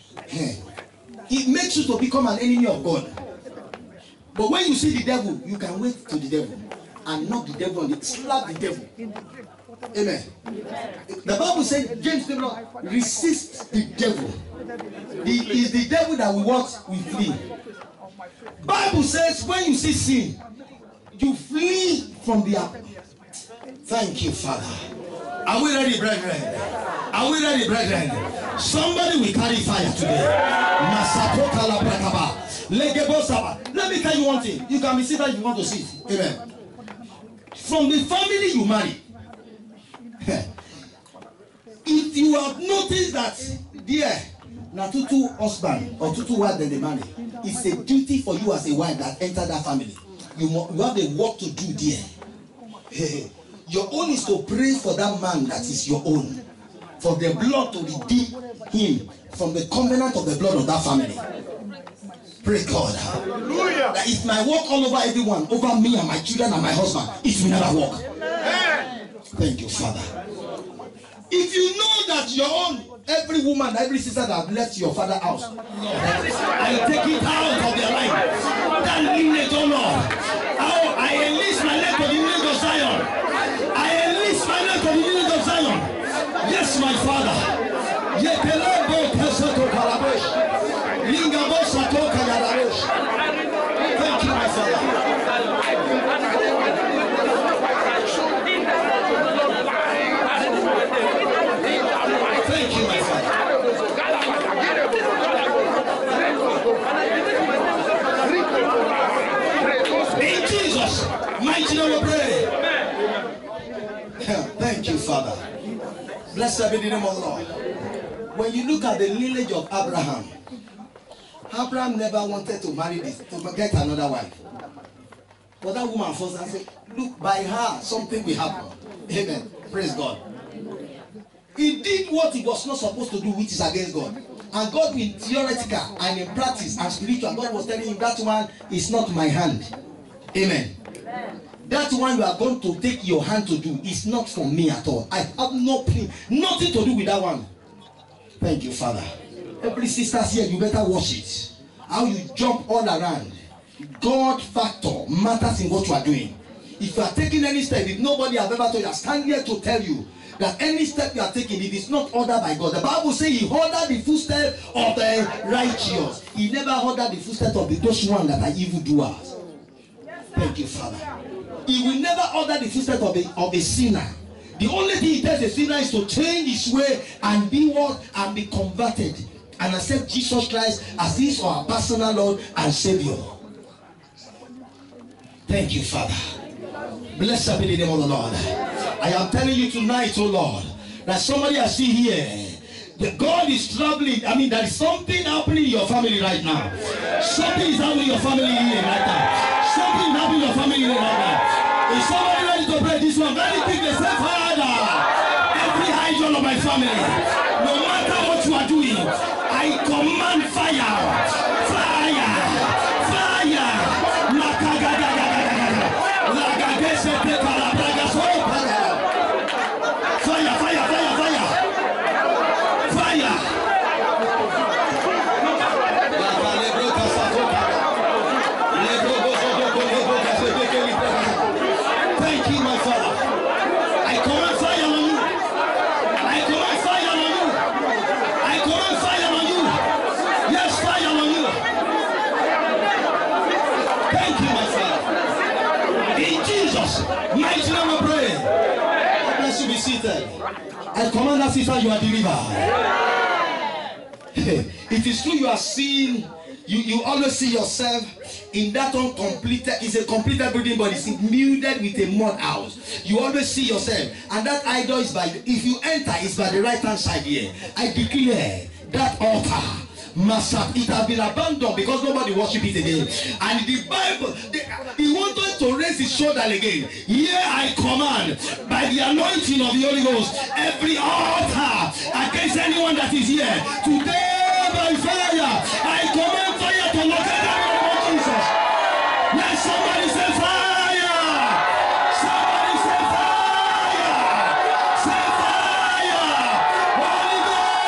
it makes you to become an enemy of God. But when you see the devil, you can wait to the devil and knock the devil on the, slap the devil. Amen. The Bible says, James the Lord, resist the devil. The, is the devil that we what? We flee. Bible says when you see sin, you flee from the apple. Thank you, Father. Are we ready, brethren? Are we ready, brethren? Somebody will carry fire today. Let me tell you one thing. You can be seated if you want to sit. Amen. From the family you marry, if you have noticed that, dear, now tutu husband or tutu wife that they marry, it's a duty for you as a wife that enter that family. You, you have a work to do there. Your own is to pray for that man that is your own, for the blood to redeem him from the covenant of the blood of that family. Praise God. Hallelujah. That if my work all over everyone, over me and my children and my husband, it will never work. Thank you, Father. If you know that your own, every woman, every sister that have left your father's house, I take it out of their life. That lineage, oh Lord. Oh, I enlist my leg to the lineage of Zion. I enlist my leg to the lineage of Zion. Yes, my Father. Thank you, my Father. Thank you, my Father. In Jesus' mighty name we pray. Thank you, Father. Blessed be the name of the Lord. When you look at the lineage of Abraham, Abraham never wanted to marry this, to get another wife. But that woman first and said, look, by her, something will happen. Amen. Praise God. He did what he was not supposed to do, which is against God. And God, in theoretical and in practice and spiritual, God was telling him that one is not my hand. Amen. Amen. That one you are going to take your hand to do is not from me at all. I have no nothing to do with that one. Thank you, Father. Every sister here, you better watch it. How you jump all around. God factor matters in what you are doing. If you are taking any step, if nobody has ever told you, I stand here to tell you that any step you are taking, if it's not ordered by God, the Bible says He ordered the footsteps of the righteous. He never ordered the footsteps of the, those ones that are evildoers. Thank you, Father. He will never order the footsteps of a, of a sinner. The only thing He tells a sinner is to change his way and be what? And be converted. And accept Jesus Christ as His or our personal Lord and Savior. Thank you, Father. Blessed be the name of the Lord. I am telling you tonight, oh Lord, that somebody I see here, that God is troubling. I mean, there is something happening in your family right now. Something is happening in your family here right now. Something is happening in your family here right now. Is somebody ready to pray this one? Very quickly, say, Father, every hygiene of my family, no matter what you are doing, I command fire, fire, fire. Fire, fire, fire, fire. Fire. Thank you, my Father. I command fire on you. I command fire on you. I command fire on you. Yes, fire on you. Thank you, my Father. In Jesus' mighty name I pray. God bless you, be seated. I command that sister, you are delivered. It is true you are seeing, you, you always see yourself in that uncompleted, it's a completed building, but it's muted with a mud house. You always see yourself, and that idol is by, if you enter, it's by the right hand side here. I declare that altar must have, it has been abandoned because nobody worship it again. And the Bible, the, he wanted to raise his shoulder again. Here I command, by the anointing of the Holy Ghost, every altar against anyone that is here today by fire, I command fire to locate everyone of Jesus. Let somebody say fire. Somebody say fire. Say fire. Holy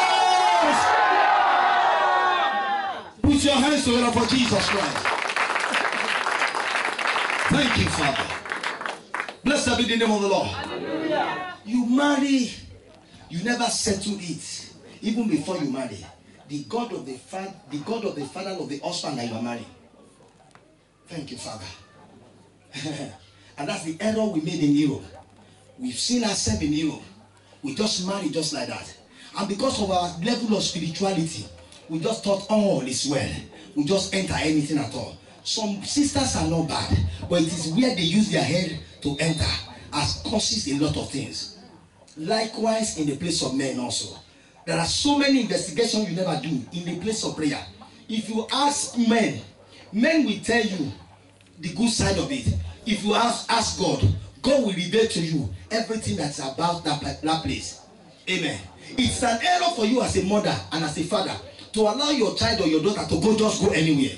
Ghost. Put your hands together for Jesus Christ. Thank you, Father. Blessed be the name of the Lord. Hallelujah. You marry, you never settle it. Even before you marry, the God of the father, the God of the father of the husband that you are marrying. Thank you, Father. And that's the error we made in Europe. We've seen ourselves in Europe. We just marry just like that. And because of our level of spirituality, we just thought all is well. We just enter anything at all. Some sisters are not bad, but it is where they use their head to enter as causes a lot of things. Likewise in the place of men also. There are so many investigations you never do in the place of prayer. If you ask men, men will tell you the good side of it. If you ask, ask God, God will reveal to you everything that's about that, that place. Amen. It's an error for you as a mother and as a father to allow your child or your daughter to go just go anywhere.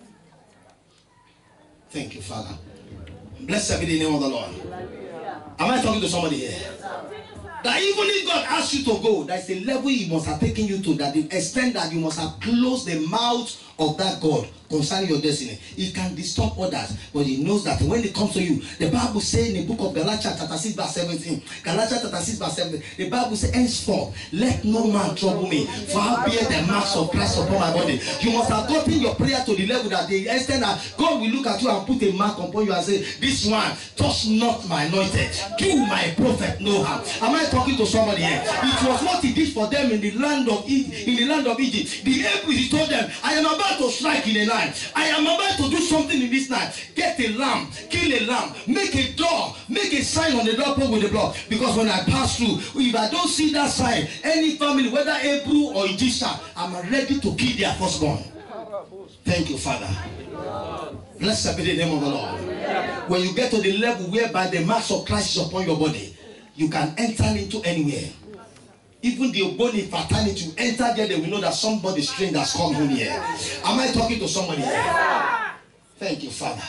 Thank you, Father. Blessed be the name of the Lord. Am I talking to somebody here? That even if God asks you to go, there is a level He must have taken you to, that the extent that you must have closed the mouth of that God concerning your destiny. He can disturb others, but He knows that when it comes to you, the Bible says in the book of Galatians chapter six verse seventeen, Galatians chapter six verse seventeen, the Bible says, henceforth let no man trouble me, for I bear the marks of Christ upon my body. You must have gotten your prayer to the level that the extent that God will look at you and put a mark upon you and say, this one touch not my anointed, do my prophet no harm. Am I talking to somebody here? It was what He did for them in the land of Egypt. In the land of Egypt, the Hebrews, He told them, I am about to strike in a night. I am about to do something in this night. Get a lamb, kill a lamb, make a door, make a sign on the doorpost with the blood. Because when I pass through, if I don't see that sign, any family, whether Hebrew or Egyptian, I'm ready to kill their firstborn. Thank you, Father. Blessed be the name of the Lord. When you get to the level whereby the marks of Christ is upon your body, you can enter into anywhere. Even the Ogboni fraternity, you enter there, they will know that somebody strange has come home here. Am I talking to somebody here? Thank you, Father.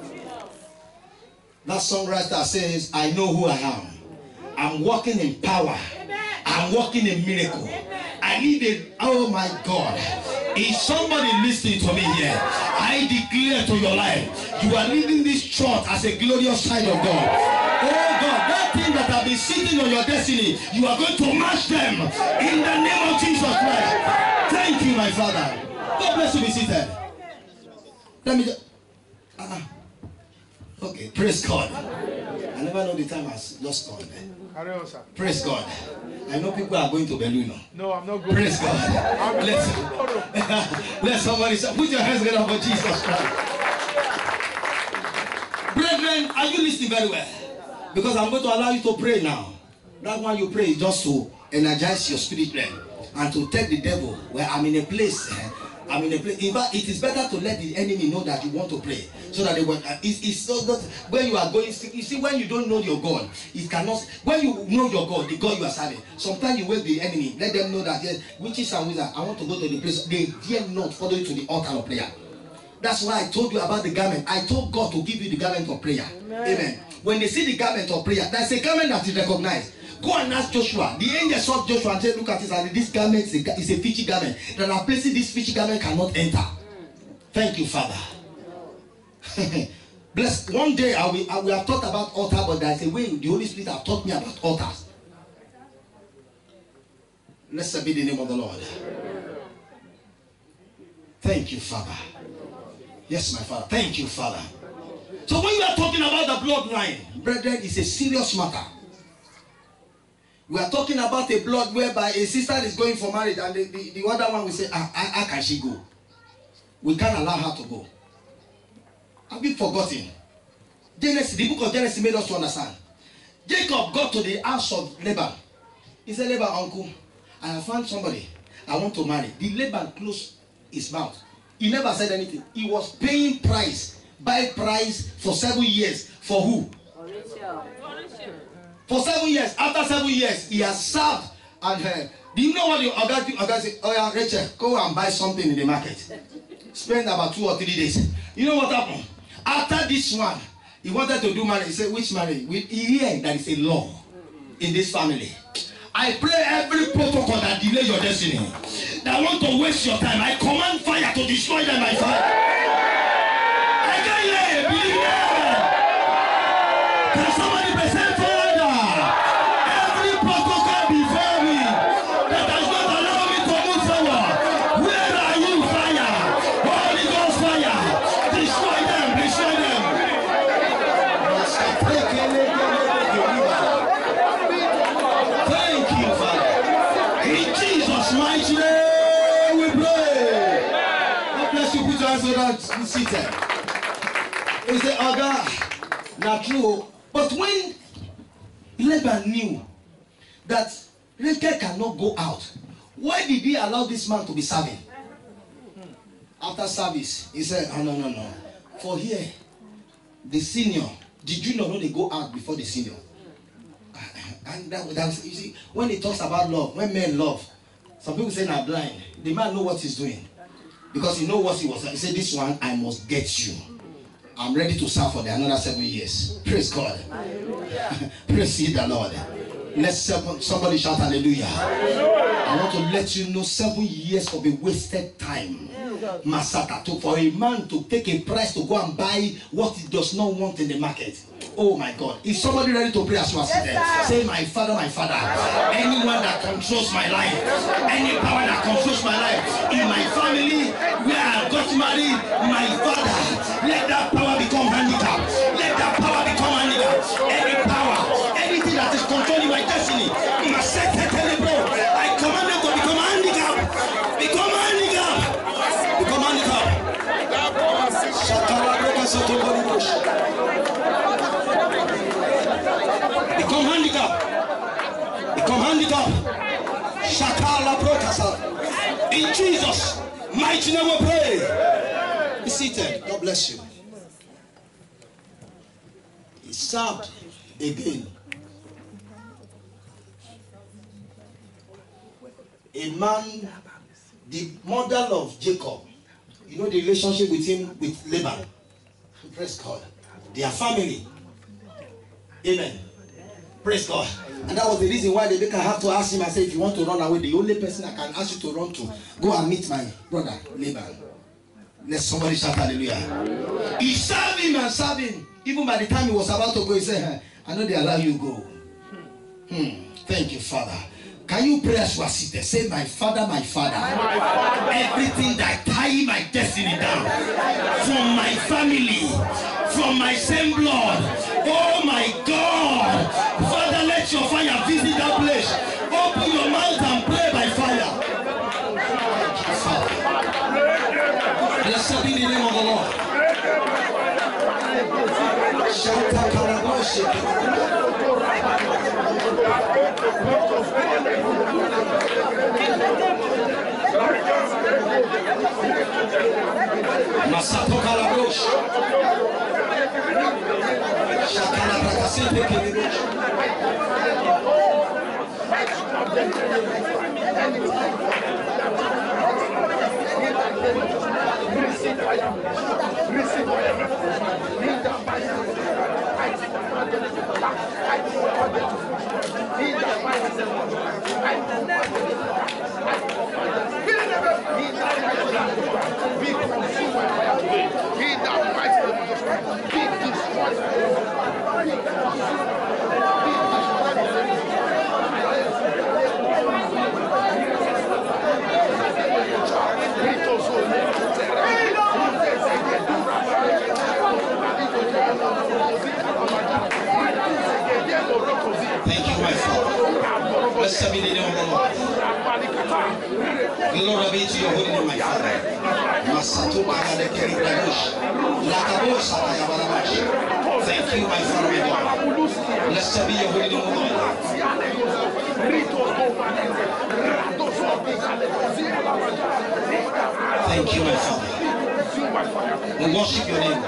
That songwriter says, I know who I am. I'm walking in power. I'm walking in miracle. I need a, oh my God. Is somebody listening to me here? I declare to your life, you are leaving this church as a glorious sign of God. Oh God, that thing that have been sitting on your destiny, you are going to mash them in the name of Jesus Christ. Thank you, my Father. God bless you. Be seated. Let me just. Uh-uh. Okay, praise God. I never know the time has lost on. Praise God. I know people are going to Belluno. No, I'm not going. Praise God. Let's, let somebody say, put your hands together for Jesus Christ. Brethren, are you listening very well? Because I'm going to allow you to pray now. That one you pray is just to energize your spirit realm and to tell the devil, well, I'm in a place. Eh, I'm in a place. In fact, it is better to let the enemy know that you want to pray, so that they will. Uh, it's, it's so that when you are going, you see, when you don't know your God, it cannot. When you know your God, the God you are serving, sometimes you wake the enemy. Let them know that yes, witches and wizards, I want to go to the place. They dare not follow you to the altar of prayer. That's why I told you about the garment. I told God to give you the garment of prayer. Amen. Amen. When they see the garment of prayer, that's a garment that is recognized. Go and ask Joshua. The angel saw Joshua and said, look at this, and this garment is a, is a fishy garment. That are placing this fishy garment cannot enter. Thank you, Father. Bless. One day I will, I will have taught about altar, but there's a way the Holy Spirit have taught me about altars. Blessed be the name of the Lord. Thank you, Father. Yes, my Father. Thank you, Father. So when you are talking about the bloodline, brethren, it's a serious matter. We are talking about a blood whereby a sister is going for marriage and the, the, the other one will say, ah, how can she go? We can't allow her to go. Have you forgotten? Genesis, the book of Genesis made us to understand. Jacob got to the house of Laban. He said, Laban, uncle, I have found somebody I want to marry. The Laban closed his mouth. He never said anything. He was paying price, buy price for seven years. For who? For Rachel. For seven years. After seven years, he has served and uh, do you know what the other do? Other say, oh yeah, Rachel, go and buy something in the market. Spend about two or three days. You know what happened? After this one, he wanted to do marriage. He said, which marriage? We hear there is a law in this family. I pray every protocol that delay your destiny, that want to waste your time, I command fire to destroy them by fire. I can't hear, believe me. Can somebody present further? Every protocol before me that does not allow me to move forward. Where are you, fire? Holy Ghost fire. Destroy them, destroy them. Thank you, Father. In Jesus' mighty name we pray. God bless you. Put your hands on that seated. He said, oh God, not true. But when Laban knew that Rachel cannot go out, why did he allow this man to be serving? After service, he said, oh, no, no, no. For here, the senior, did you know they go out before the senior? And that, that's, you see, when he talks about love, when men love, some people say I'm blind. The man know what he's doing. Because he know what he was. He said, this one, I must get you. I'm ready to serve for the another seven years. Praise God. Praise the Lord. Let somebody shout hallelujah. Hallelujah. I want to let you know seven years of a wasted time. Masata, to, for a man to take a price to go and buy what he does not want in the market. Oh my God. Is somebody ready to pray as you are seated? Yes, say, my Father, my Father. Anyone that controls my life, any power that controls my life, in my family, where I got married, my Father, let that power become handicapped. Let that power become handicapped. Any power, anything that is controlling my destiny, I command them to become handicapped. Become handicapped. Become handicapped. Become handicapped. Become handicapped. Shakala prokasa. In Jesus' mighty name we pray. Be seated. God bless you. He served again. A man, the model of Jacob. You know the relationship with him with Laban. Praise God. Their family. Amen. Praise God. And that was the reason why they can have to ask him and say, if you want to run away, the only person I can ask you to run to, go and meet my brother Laban. Let somebody shout hallelujah. Hallelujah. He served him and served him. Even by the time he was about to go, he said, I know they allow you go. Hmm. Thank you, Father. Can you pray as you are seated? Say, my Father, my Father. My Father. Everything that tie my destiny down from my family, from my same blood. Oh my God. Father, let your fire visit that place. Open your mouth and pray by fire. Blessed be the name of the Lord. Masato Kalabush. Shakala Brakasete Kilibush. Thank you, my Father. Blessed be the name of the Lord. Glory be to your holy name, my Father. Thank you, my Father, my God. Blessed be your holy name, O Lord. Thank you, my Father. We worship your name.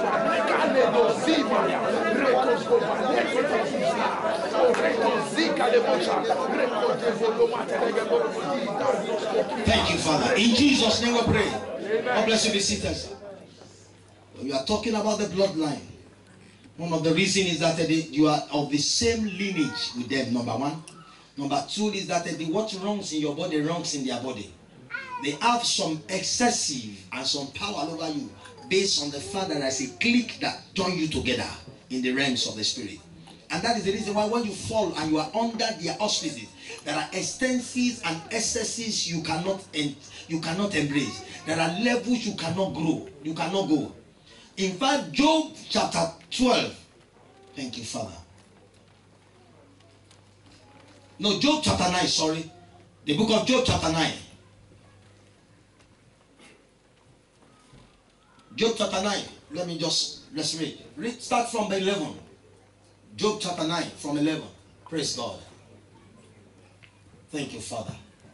Thank you, Father. In Jesus' name we pray. God bless you, be seated. We are talking about the bloodline. One of the reasons is that you are of the same lineage with them, number one. Number two is that the what wrongs in your body wrongs in their body. They have some excessive and some power over you based on the fact that there's a clique that join you together in the realms of the spirit. And that is the reason why when you fall and you are under their auspices, there are extensions and excesses you cannot you cannot embrace. There are levels you cannot grow, you cannot go. In fact, Job chapter twelve. Thank you, Father. No, Job chapter nine, sorry. The book of Job chapter nine. Job chapter nine. Let me just, let's read. read. Start from the eleven. Job chapter nine from eleven. Praise God. Thank you, Father.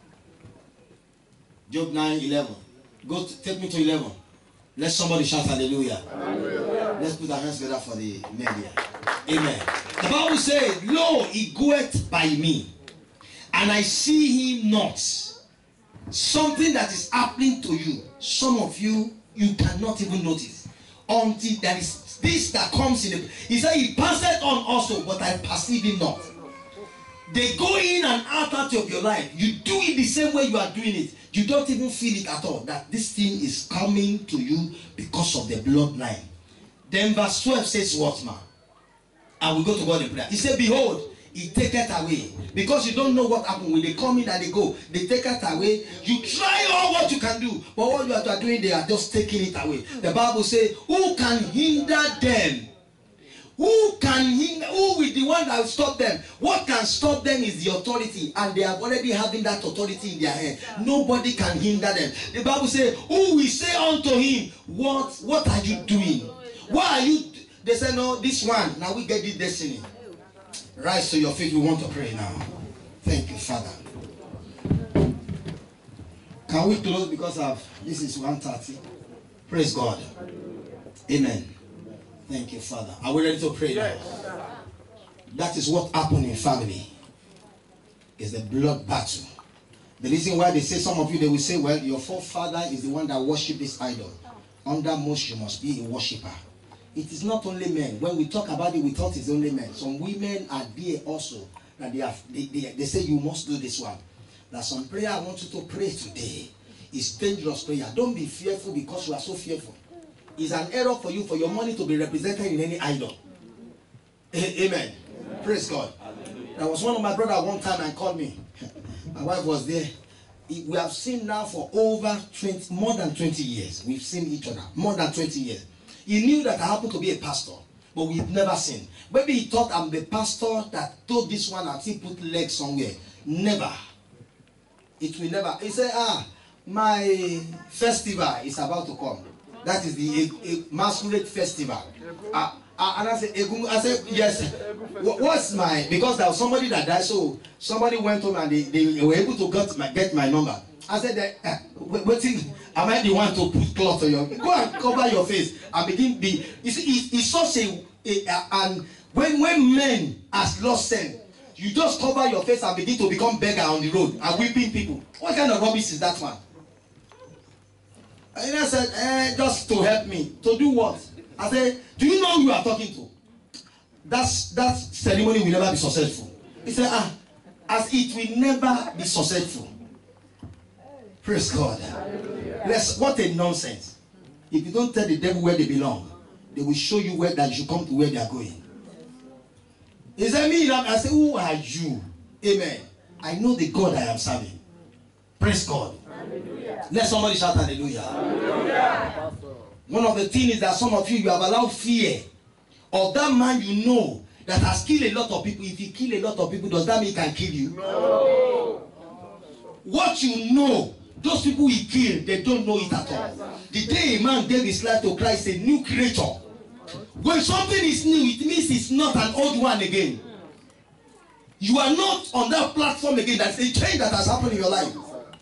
Job nine, eleven. Go to, take me to eleven. Let somebody shout hallelujah. Hallelujah. Let's put our hands together for the media. Amen. The Bible says, lo, he goeth by me, and I see him not. Something that is happening to you, some of you, you cannot even notice until there is this that comes in. The, he said, he passed on also, but I perceive him not. They go in and out of your life. You do it the same way you are doing it. You don't even feel it at all. That this thing is coming to you because of the bloodline. Then verse twelve says what, man? And we go to God in prayer. He said, behold, he taketh away. Because you don't know what happened. When they come in and they go, they take it away. You try all what you can do. But what you are doing, they are just taking it away. The Bible says, who can hinder them? Who can hinder? Who is the one that will stop them? What can stop them is the authority. And they are already having that authority in their hand. Nobody can hinder them. The Bible says, who will say unto him, what, what are you doing? Why are you? They say, no, this one. Now we get this destiny. Rise to your feet. We want to pray now. Thank you, Father. Can we close because of this is one thirty? Praise God. Amen. Thank you, Father. Are we ready to pray now? That is what happened in family. Is the blood battle. The reason why they say, some of you, they will say, well, your forefather is the one that worship this idol. Under most, you must be a worshipper. It is not only men. When we talk about it, we thought it's only men. Some women are there also. That they, have, they, they, they say you must do this one. There's some prayer I want you to pray today. It's dangerous prayer. Don't be fearful because you are so fearful. It's an error for you for your money to be represented in any idol. Amen. Amen. Praise God. There was one of my brother one time and called me. My wife was there. We have seen now for over twenty, more than twenty years. We've seen each other more than twenty years. He knew that I happened to be a pastor, but we've never seen. Maybe he thought I'm the pastor that told this one and he put legs somewhere. Never. It will never. He said, ah, my festival is about to come. That is the a, a masquerade festival. Uh, uh, and I said, I said, yes. What's my, because there was somebody that died, so somebody went home and they, they were able to get my, get my number. I said, uh, waiting, am I the one to put cloth on your, go and cover your face and begin be, you see, it's, it's such a, a, a, and when, when men has lost sense, you just cover your face and begin to become beggar on the road and whipping people. What kind of rubbish is that one? And I said, eh, just to help me. To do what? I said, do you know who you are talking to? That's, that ceremony will never be successful. He said, ah, as it will never be successful. Praise God. Let's, what a nonsense. If you don't tell the devil where they belong, they will show you where that you should come to where they are going. He said, me, I said, who are you? Amen. I know the God I am serving. Praise God. Hallelujah. Let somebody shout hallelujah. Hallelujah. One of the things is that some of you, you have allowed fear of that man you know that has killed a lot of people. If he kill a lot of people, does that mean he can kill you? No. What you know, those people he killed, they don't know it at all. The day a man gave his life to Christ, a new creature. When something is new, it means it's not an old one again. You are not on that platform again. That's a change that has happened in your life.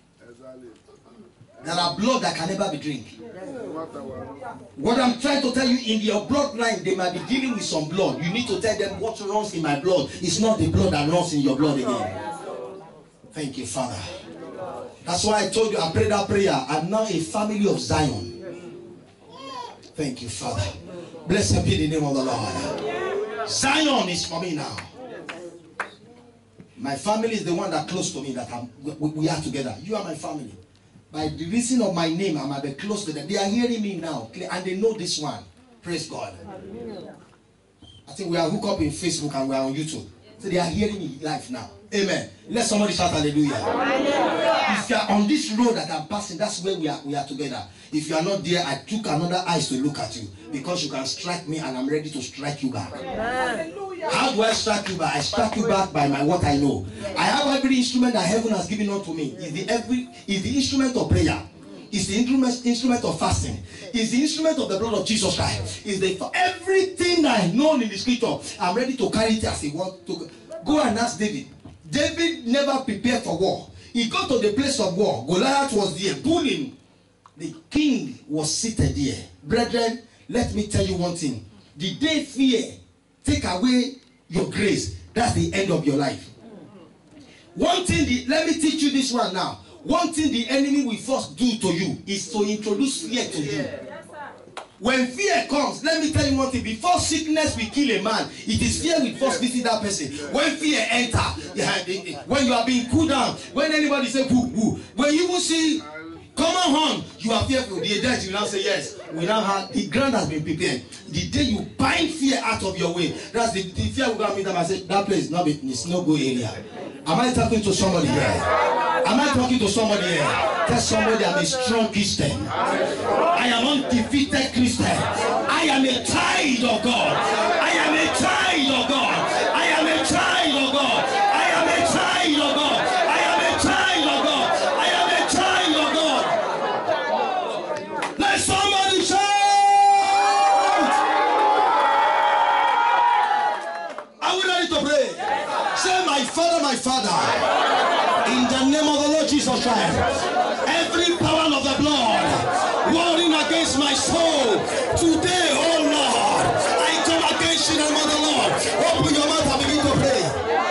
There are blood that can never be drink. What I'm trying to tell you, in your bloodline, they might be dealing with some blood. You need to tell them what runs in my blood. It's not the blood that runs in your blood again. Thank you, Father. That's why I told you, I prayed that prayer. I'm now a family of Zion. Thank you, Father. Blessed be the name of the Lord. Zion is for me now. My family is the one that close to me, that I'm, we, we are together. You are my family. By the reason of my name, I'm at the close to them. They are hearing me now, and they know this one. Praise God. I think we are hooked up in Facebook and we are on YouTube. So they are hearing me live now. Amen. Let somebody shout hallelujah. Hallelujah. If you are on this road that I'm passing, that's where we are, we are together. If you are not there, I took another eyes to look at you. Because you can strike me and I'm ready to strike you back. Hallelujah. How do I strike you back? I strike you back by my what I know. I have every instrument that heaven has given unto me. Is the every is the instrument of prayer. Is the instrument instrument of fasting. Is the instrument of the blood of Jesus Christ. Is the everything that I know in the scripture. I'm ready to carry it as a word to go and ask David. David never prepared for war. He got to the place of war. Goliath was there, bullying. The king was seated there. Brethren, let me tell you one thing. The day fear take away your grace, that's the end of your life. One thing, the, let me teach you this one now. One thing the enemy will first do to you is to introduce fear to you. When fear comes, let me tell you one thing. Before sickness will kill a man, it is fear will first visit that person. When fear enter, when you are being cooled down, when anybody say who, who, when you will see common horn, you are fearful. The dead, you now say yes. We now have the ground has been prepared. The day you bind fear out of your way, that's the, the fear will go meet them and say that place is not it's no go area. Am I talking to somebody here? Am I talking to somebody here? Tell somebody I'm a strong Christian. I am undefeated Christian. I am a child of God. I am a child of God. I am a child of God. I am a child of God. I am a child of God. I am a child of God. Let somebody shout. Are we ready to pray? Say, my Father, my Father, in the name of the Lord Jesus Christ, every power of the blood warring against my soul, today, oh Lord, I come against you in the name of the Lord. Open your mouth and begin to pray.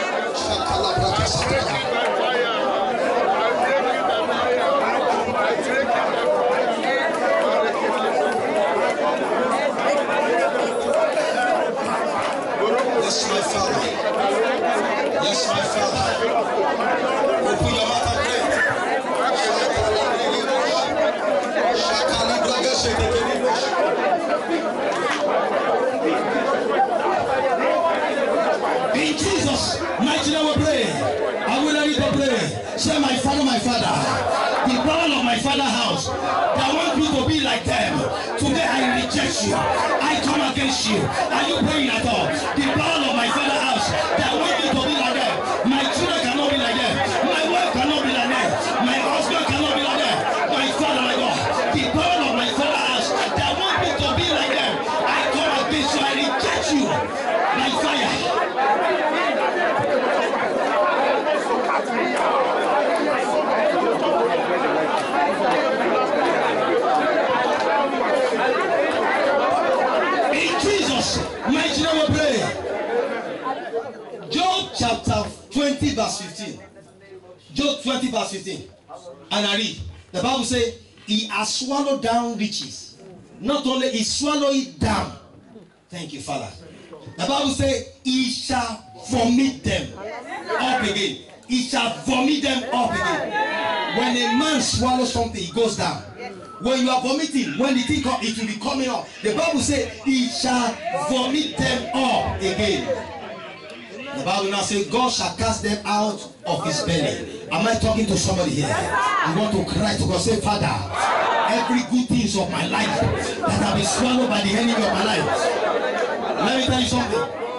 Yes, my Father. Yes, my Father. Open your mouth and pray. my father, the power of my father's house that want me to be like them. Today I reject you. I come against you. Are you praying at all? The power of my father's house that want me to be like them. My children cannot be like them. My wife cannot be like them. My husband cannot be like them. My father, my God, the power of my father's house that want me to be like them. I come against you. I reject you by fire. In Jesus' mighty name we pray. Job chapter twenty verse fifteen. Job twenty verse fifteen. And I read. The Bible says, he has swallowed down riches. Not only he swallowed it down. Thank you, Father. The Bible says, he shall vomit them up again. He shall vomit them up again. When a man swallows something, it goes down. When you are vomiting, when the thing comes, it will be coming up. The Bible says, he shall vomit them up again. The Bible now says, God shall cast them out of his belly. Am I talking to somebody here? You want to cry to God, say, Father, every good things of my life that have been swallowed by the enemy of my life. Let me tell you something.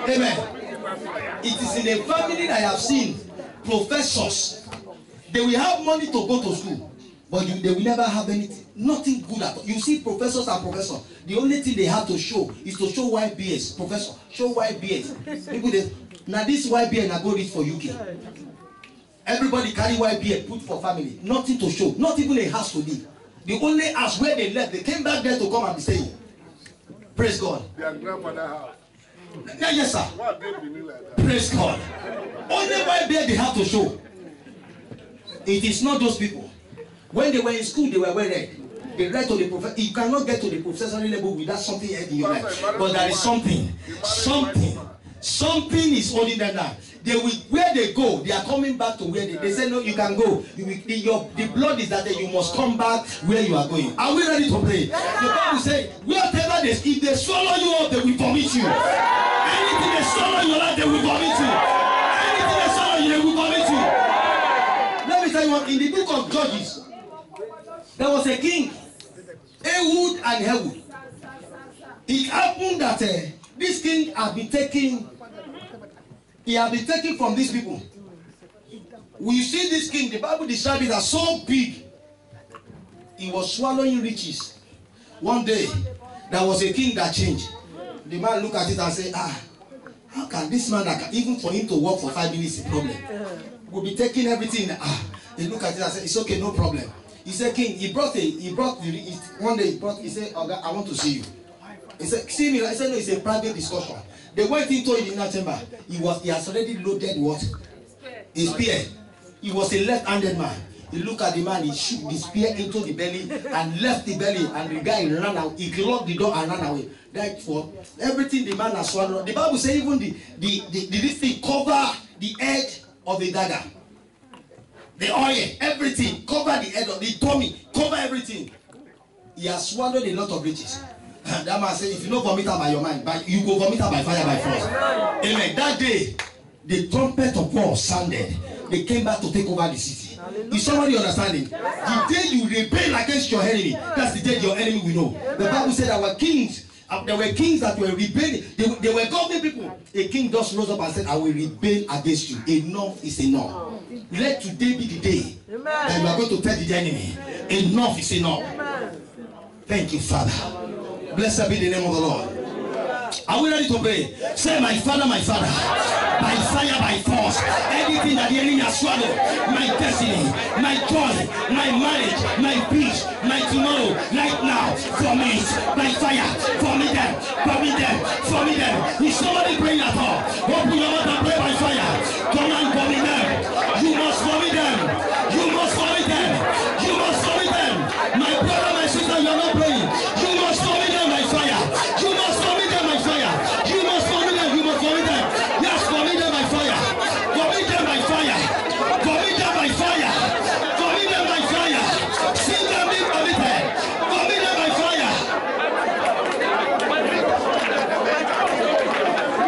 Amen. It is in a family that I have seen professors. They will have money to go to school, but you, they will never have anything, nothing good at all. You see professors and professors, the only thing they have to show is to show Y B S. Professor, show Y B S. People they, now this Y B S na go read for U K. Everybody carry Y B S, put for family. Nothing to show, not even a house to live. The only house where they left, they came back there to come and be saying, praise God. Their grandfather house. Yeah, yes, sir. What they believe like that? Praise God. Only Y B S they have to show. It is not those people. When they were in school, they were well read. They read to the professor. You cannot get to the professional level without something in your life. But there is something. Something. Something is holding them down. They will, where they go, they are coming back to where they, they say, no, you can go. You will, the, your, the blood is that you must come back where you are going. Are we ready to pray? The Bible says, whatever they, if they swallow you up, they will vomit you. Anything they swallow in your life, they will vomit you. Anything they swallow you, they will vomit you. Let me tell you what, in the book of Judges, there was a king, Ehud and Ehud. It happened that uh, this king had been taken, he had been taken from these people. We see this king, the Bible describes it as so big, he was swallowing riches. One day, there was a king that changed. The man looked at it and said, ah, how can this man, that can, even for him to work for five minutes, is a problem. We'll be taking everything. Ah, he looked at it and said, it's okay, no problem. He said, king, he brought a, he brought, the, he, one day he brought, he said, okay, I want to see you. He said, see me. I said, no, it's a private discussion. They went into the inner chamber. He was, he has already loaded what? His spear. He was a left-handed man. He looked at the man, he shook the spear into the belly and left the belly, and the guy ran out. He locked the door and ran away. Therefore, everything the man has swallowed. The Bible says even the the the, the this thing cover the edge of the dagger. The oil, everything, cover the head of the tummy, cover everything. He has swallowed a lot of riches. That man said, if you don't vomit out by your mind, but you go vomit out by fire, by force. Amen. That day, the trumpet of war sounded. They came back to take over the city. Hallelujah. Is somebody understanding? The day you rebel against your enemy, that's the day your enemy will know. The Bible said our kings, uh, there were kings that were rebelling. They, they were governing people. A king just rose up and said, I will rebel against you. Enough is enough. Let today be the day Amen. That you are going to tell the enemy, enough is enough. Amen. Thank you, Father. Blessed be the name of the Lord. Are we ready to pray? Say, my Father, my Father, by fire, by force, anything that the enemy has swallowed, my destiny, my joy, my marriage, my peace, my tomorrow, right now, vomit, by fire, vomit them, vomit them, vomit them. Is somebody praying at all? Open your mouth and pray by fire. Come and vomit them. You must vomit them. You must vomit them. You must vomit them. My brother, my sister, you are not praying. You must vomit them by fire. You must vomit them by fire. You must vomit them. You must vomit them. Yes, vomit them by fire. Vomit them by fire. Vomit them by fire. Vomit them by fire. See them being vomited. Vomit them by fire.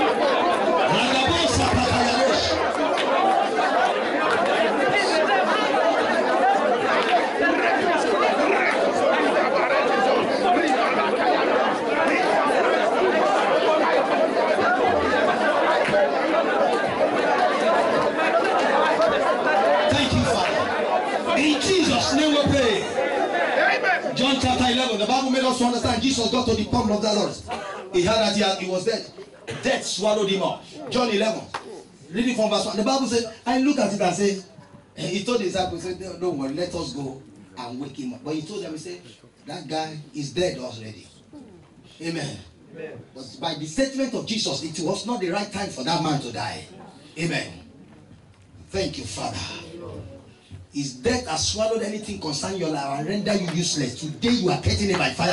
the Bible made us to understand Jesus got to the tomb of Lazarus. He heard that he, had, he was dead. Death swallowed him up. John eleven. Reading from verse one. The Bible says, I look at it and say, he told the disciples, he said, don't worry, let us go and wake him up. But he told them, he said, that guy is dead already. Amen. Amen. But by the statement of Jesus, it was not the right time for that man to die. Amen. Thank you, Father. His death has swallowed anything concerning your life and render you useless. Today you are getting it by fire.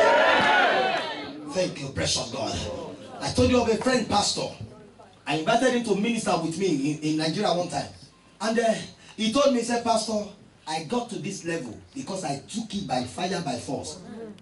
Thank you, precious God. I told you of a friend, pastor. I invited him to minister with me in, in Nigeria one time. And uh, he told me, he said, Pastor, I got to this level because I took it by fire, by force.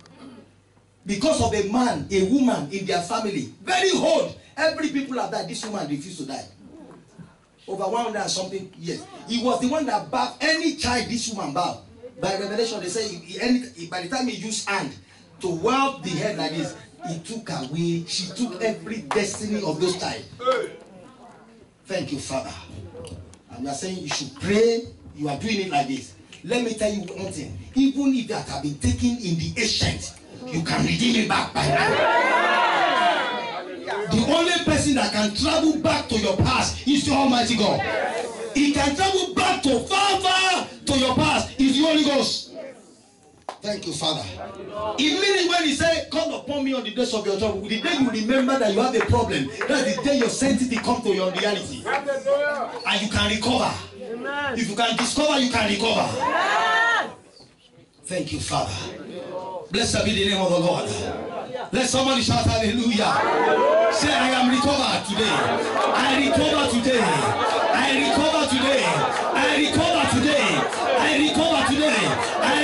Because of a man, a woman in their family, very old. Every people have died. This woman refused to die. Over one hundred and something years. He was the one that bathed any child this woman bathed. By revelation, they say he, he, by the time he used hand to wipe the head like this, he took away, she took every destiny of those child. Thank you, Father. And we are saying you should pray. You are doing it like this. Let me tell you one thing. Even if that have been taken in the ancient, you can redeem it back by now. The only person that can travel back to your past is the Almighty God. He can travel back to far, far to your past is the Holy Ghost. Thank you, Father. Immediately when he said, call upon me on the days of your trouble, the day you remember that you have a problem, that's the day your sensitivity comes to your reality. And you can recover. If you can discover, you can recover. Thank you, Father. Blessed be the name of the Lord. Let somebody shout hallelujah. Say, I am recovered today. I recover today. I recover today. I recover today. I recover today. I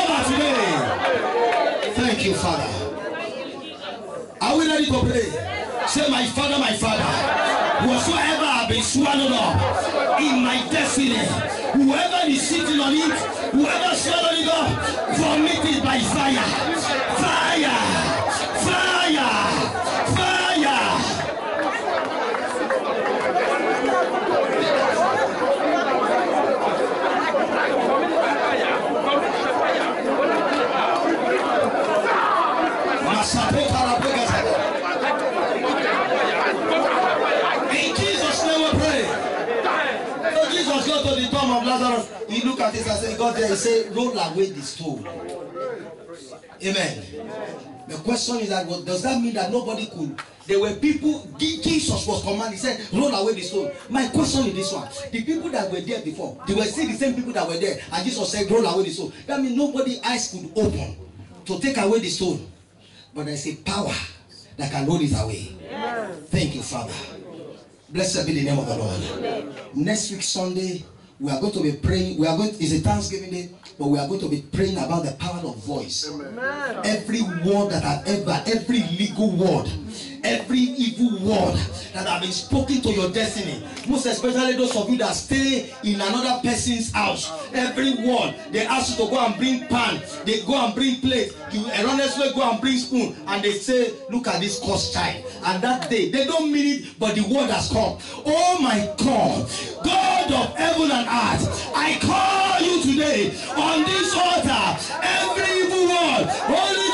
recover today. Thank you, Father. Are we ready to pray? Say, my Father, my Father, whatsoever have been swallowed up in my destiny, whoever is sitting on it, whoever swallowed it up, vomit it by fire. Fire! Fire! Fire! In Jesus' name we pray. So Jesus got to the tomb of Lazarus. He looked at it and said, he got there, he said, roll away the stone. Amen. The question is that, well, does that mean that nobody could? There were people, Jesus was commanding, he said, roll away the stone. My question is this one. The people that were there before, they were still the same people that were there. And Jesus said, roll away the stone. That means nobody's eyes could open to take away the stone. But there's a power that can roll it away. Yes. Thank you, Father. Blessed be the name of the Lord. Amen. Next week, Sunday, we are going to be praying. We are going. It's a Thanksgiving day, but we are going to be praying about the power of voice. Amen. Every word that I've ever, every legal word, every evil word that have been spoken to your destiny, most especially those of you that stay in another person's house. Every word they ask you to go and bring pan, they go and bring plate, you erroneously go and bring spoon, and they say, look at this cursed child. And that day they don't mean it, but the word has come. Oh my God, God of heaven and earth, I call you today on this altar. Every evil word, Holy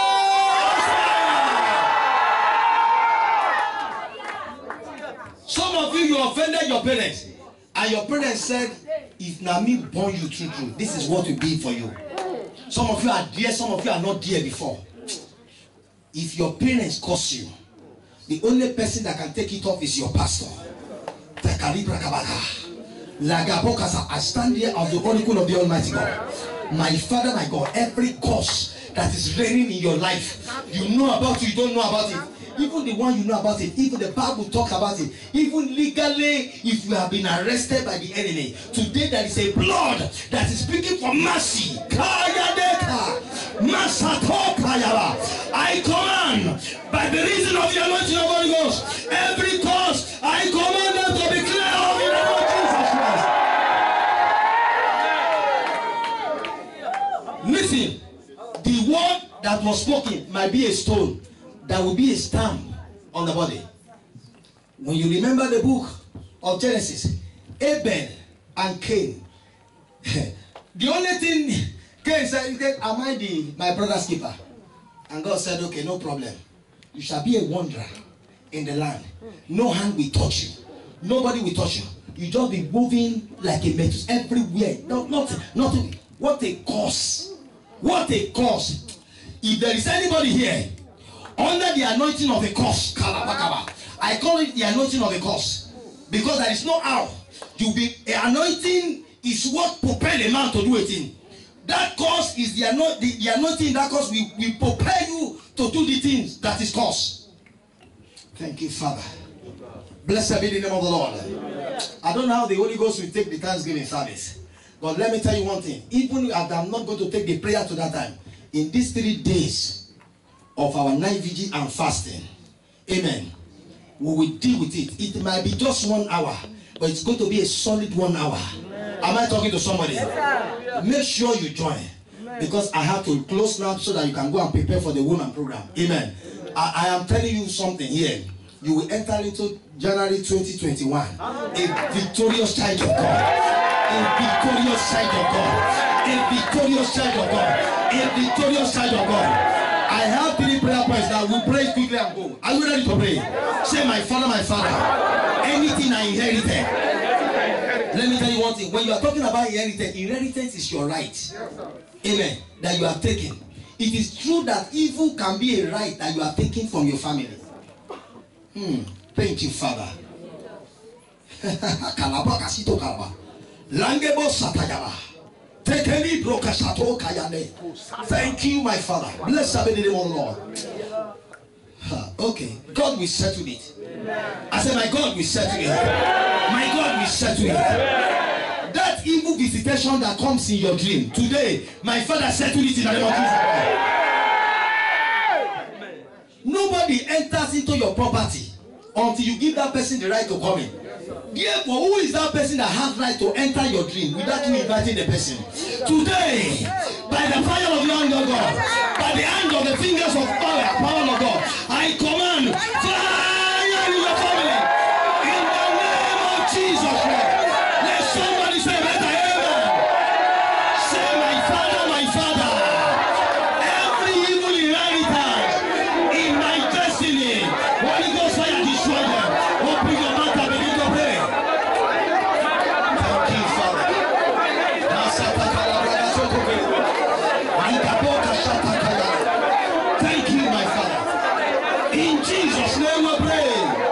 Ghost. Some of you, you offended your parents, and your parents said, if Nami born you true true, this is what will be for you. Some of you are dear, some of you are not dear before. If your parents curse you, the only person that can take it off is your pastor. I stand here as the oracle of the Almighty God. My Father, my God, every curse that is reigning in your life, you know about it, you don't know about it. Even the one you know about it, even the Bible talks about it. Even legally, if you have been arrested by the enemy, today there is a blood that is speaking for mercy. I command, by the reason of the anointing of the Holy Ghost, every cause, I command them to be clear of in the name of Jesus Christ. Listen, the word that was spoken might be a stone. There will be a stamp on the body. When you remember the book of Genesis, Abel and Cain, the only thing Cain said, am I the my brother's keeper? And God said, okay, no problem. You shall be a wanderer in the land. No hand will touch you. Nobody will touch you. You just be moving like a metal everywhere. No, nothing, nothing. What a curse. What a curse. If there is anybody here under the anointing of a curse, I call it the anointing of a curse. Because there is no how. You be anointing is what propel a man to do a thing. That cause is the, anoint, the, the anointing that cause we, we prepare you to do the things that is cause. Thank you, Father. Blessed be the name of the Lord. I don't know how the Holy Ghost will take the Thanksgiving service. But let me tell you one thing. Even if I'm not going to take the prayer to that time, in these three days of our night vigil and fasting, amen, we will deal with it. It might be just one hour, but it's going to be a solid one hour. Am I talking to somebody? Yes, make sure you join. Amen. Because I have to close now so that you can go and prepare for the woman program. Amen. Amen. I, I am telling you something here. You will enter into January twenty twenty-one a victorious child of God. A victorious child of God. A victorious child of God. A victorious child of God. I have three prayer points now. We'll pray quickly and go. Are you ready to pray? Say, my Father, my Father, anything I inherited. Let me tell you one thing. When you are talking about inheritance, inheritance is your right. Yes, amen. That you are taking. It is true that evil can be a right that you are taking from your family. Hmm. Thank you, Father. Thank you, my Father. Blessed be the name of the Lord. Okay. God will settle it. I said, my God will settle it. My God will settle it. That evil visitation that comes in your dream today, my Father settled it in the name of Jesus. Nobody enters into your property until you give that person the right to come in. Therefore, who is that person that has right to enter your dream without you inviting the person? Today, by the fire of the hand of God, by the hand of the fingers of power, power of God, I command fire in your family. In the name of Jesus Christ. Let somebody say better amen. Say, my Father, my Father, every evil inheritance in my destiny, Holy Ghost fire destroy them. Open your mouth and begin to pray. Thank you, Father. Thank you, my Father. In Jesus' name we pray.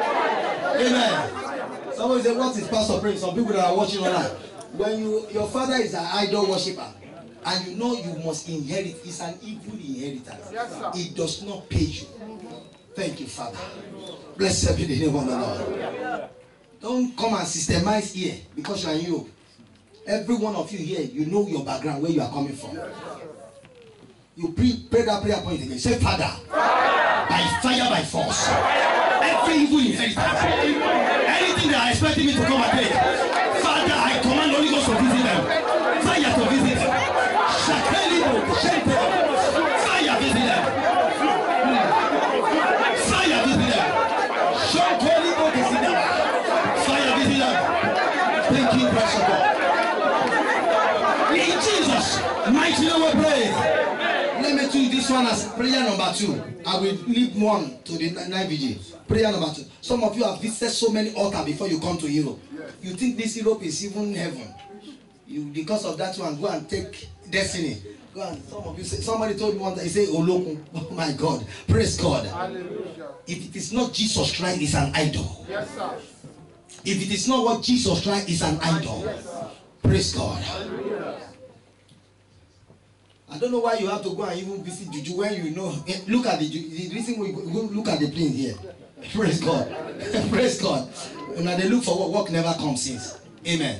Amen. Somebody say, what is Pastor praying? Some people that are watching online. When you your father is an idol worshiper and you know you must inherit, it's an evil inheritance. Yes, it does not pay you. Thank you, Father. Blessed be the name of the Lord. Don't come and systemize here because you are in Europe. Every one of you here, you know your background, where you are coming from. You pray, pray that prayer point again. Say, Father, by fire, by force, every evil inheritance, anything that are expecting me to come and take, Father, I command Holy Ghost to visit them. Fire to visit them. Shakelibo, Shente, fire visit them. Fire visit them. Shakelibo visit them. Fire visit them. Thank you, precious God. In Jesus' mighty name we pray. Let me do this one as prayer number two. I will leave one to the night vigil. Prayer number two. Some of you have visited so many altars before you come to Europe. You think this Europe is even heaven. You, because of that one, go and take destiny. Go and, some of you say, somebody told me one time, he said, Olokun. Oh my God. Praise God. Hallelujah. If it is not Jesus Christ, it's an idol. Yes, sir. If it is not what Jesus Christ, is an idol. Yes, praise God. Hallelujah. I don't know why you have to go and even visit Juju when you know. Look at the, the reason we go, look at the plane here. Praise God. Praise God. Now they look for what work never comes since. Amen.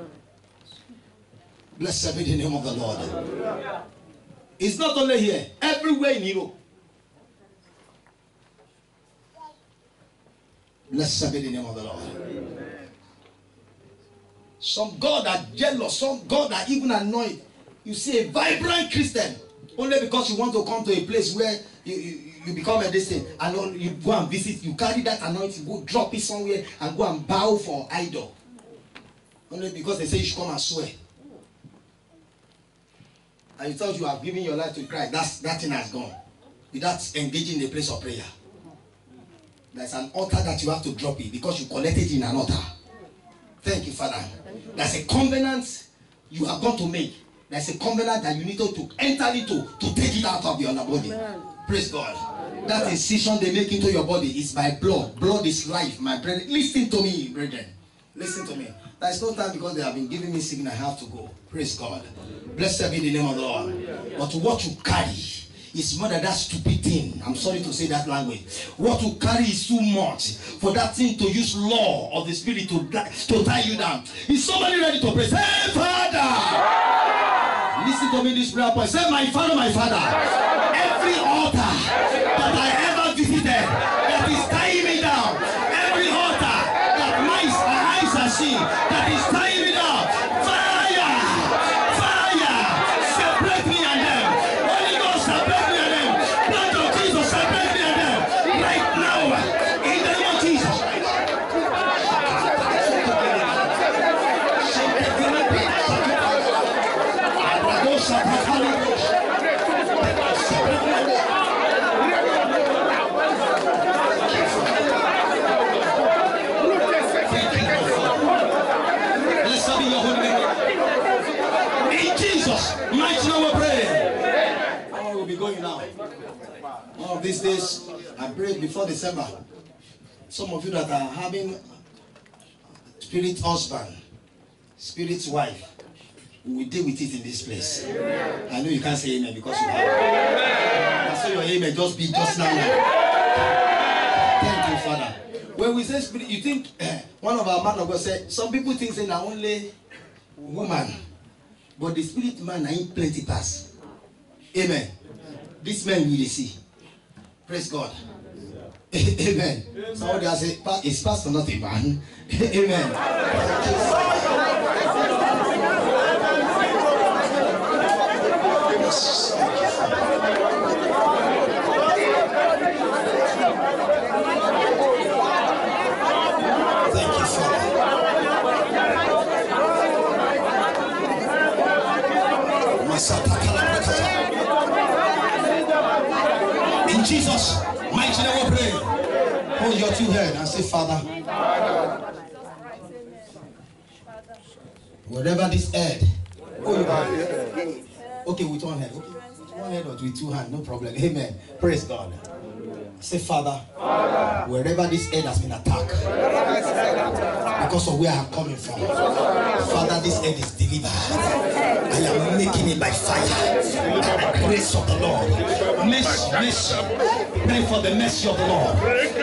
Blessed be the name of the Lord. It's not only here, everywhere in Europe. Blessed be the name of the Lord. Some God are jealous, some God are even annoyed. You see a vibrant Christian only because you want to come to a place where you, you, you become a distant and you go and visit, you carry that anointing, go drop it somewhere and go and bow for idol. Only because they say you should come and swear. And you thought you have given your life to Christ. That's, that thing has gone. without engaging in the place of prayer. There's an altar that you have to drop it because you collected in an altar. Thank you, Father. There's a covenant you are going to make. There's a covenant that you need to, to enter into to take it out of your body. Amen. Praise God. Amen. That incision they make into your body is by blood. Blood is life, my brethren. Listen to me, brethren. Listen to me. There's no time because they have been giving me signal. I have to go. Praise God. Blessed be the name of the Lord. But what you carry is more than that stupid thing. I'm sorry to say that language. What you carry is too much for that thing to use law of the spirit to, to tie you down. Is somebody ready to pray? Say, Father! Listen to me this prayer point. Say, my Father, my Father. Every altar that I ever visited that is tying me down. Every altar that my eyes have seen that is tying me down. Fire! Fire! Separate me and them. Holy Ghost, separate me and them. Blood of Jesus, separate me and them. Right now, in the name of Jesus. In Jesus' mighty name we pray. Oh, we'll be going now. One of these days, I prayed before December. Some of you that are having spirit husband, spirit wife, we will deal with it in this place. I know you can't say amen because you have. I saw your amen just be just now. Thank you, Father. When we say spirit, you think uh, one of our man of God said, some people think they are only woman, but the spirit man ain't plenty pass. Amen. This man we see. Praise God. Amen. Somebody has said, it's pastor, not a man. Amen. Thank you, Father. In Jesus' mighty name we pray. Hold your two hands and say, Father, wherever this head, oh, you okay, with one hand, okay, one hand or with two hands, no problem. Amen. Praise God. Say, Father, Father, wherever this head has been attacked, because of where I'm coming from, Father, this head is delivered. I am making it by fire. The grace of the Lord. Mercy, mercy. Pray for the mercy of the Lord.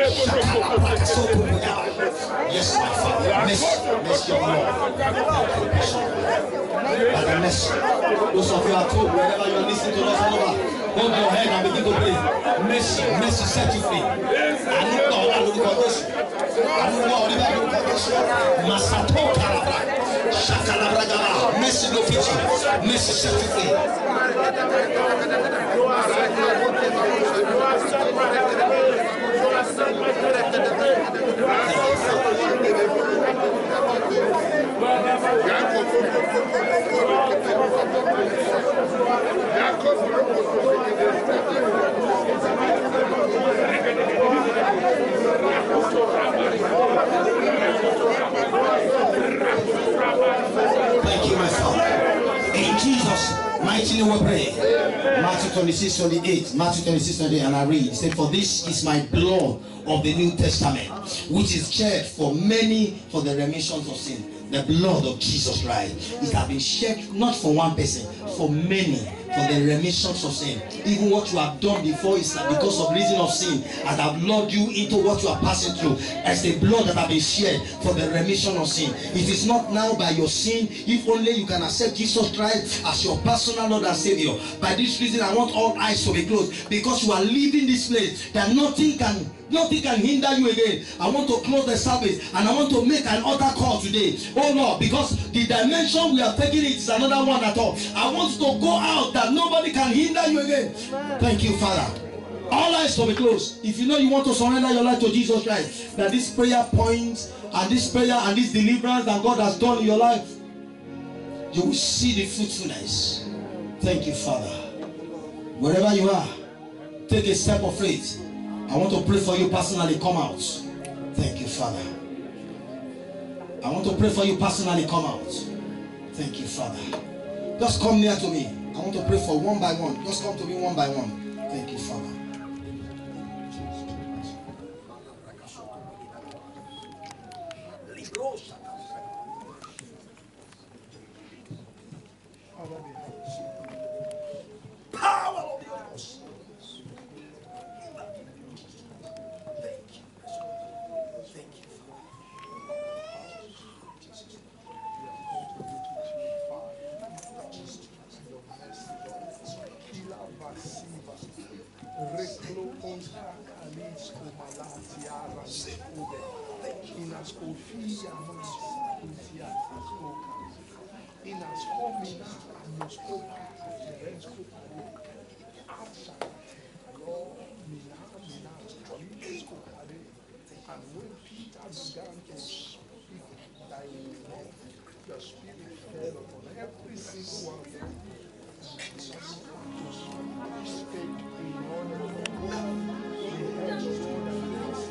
Yes, my Father. Mercy, mercy of the Lord. By the mercy. Those of you are told wherever you are listening to us all over, hold your head and begin to pray. Mercy, mercy set you free. I look down, I look at this. I look down, I look at this. Masato Kalabra. Shakalabra. Mercy no feature. Mercy set you free. Thank you, my Father. In Jesus' mighty name we pray. Matthew twenty-six, twenty-eight. Matthew twenty-six, twenty-eight, and I read. It said, for this is my blood of the New Testament, which is shed for many for the remission of sin. The blood of Jesus Christ. It has been shed not for one person, for many, for the remission of sin. Even what you have done before is because of reason of sin, and have lured you into what you are passing through. As the blood that has been shed for the remission of sin. It is not now by your sin, if only you can accept Jesus Christ as your personal Lord and Savior. By this reason, I want all eyes to be closed, because you are leaving this place that nothing can Nothing can hinder you again. I want to close the service and I want to make an altar call today. Oh Lord, because the dimension we are taking it is another one at all. I want to go out that nobody can hinder you again. Thank you, Father. All eyes to be closed. If you know you want to surrender your life to Jesus Christ, that this prayer points and this prayer and this deliverance that God has done in your life, you will see the fruitfulness. Thank you, Father. Wherever you are, take a step of faith. I want to pray for you personally. Come out. Thank you, Father. I want to pray for you personally. Come out. Thank you, Father. Just come near to me. I want to pray for one by one. Just come to me one by one. Thank you, Father. Power of the Holy Ghost. Thank you. Thank you, And when Peter began to speak thy word, the Spirit fell upon every single one of them. To speak in honor of God, we had the Lord and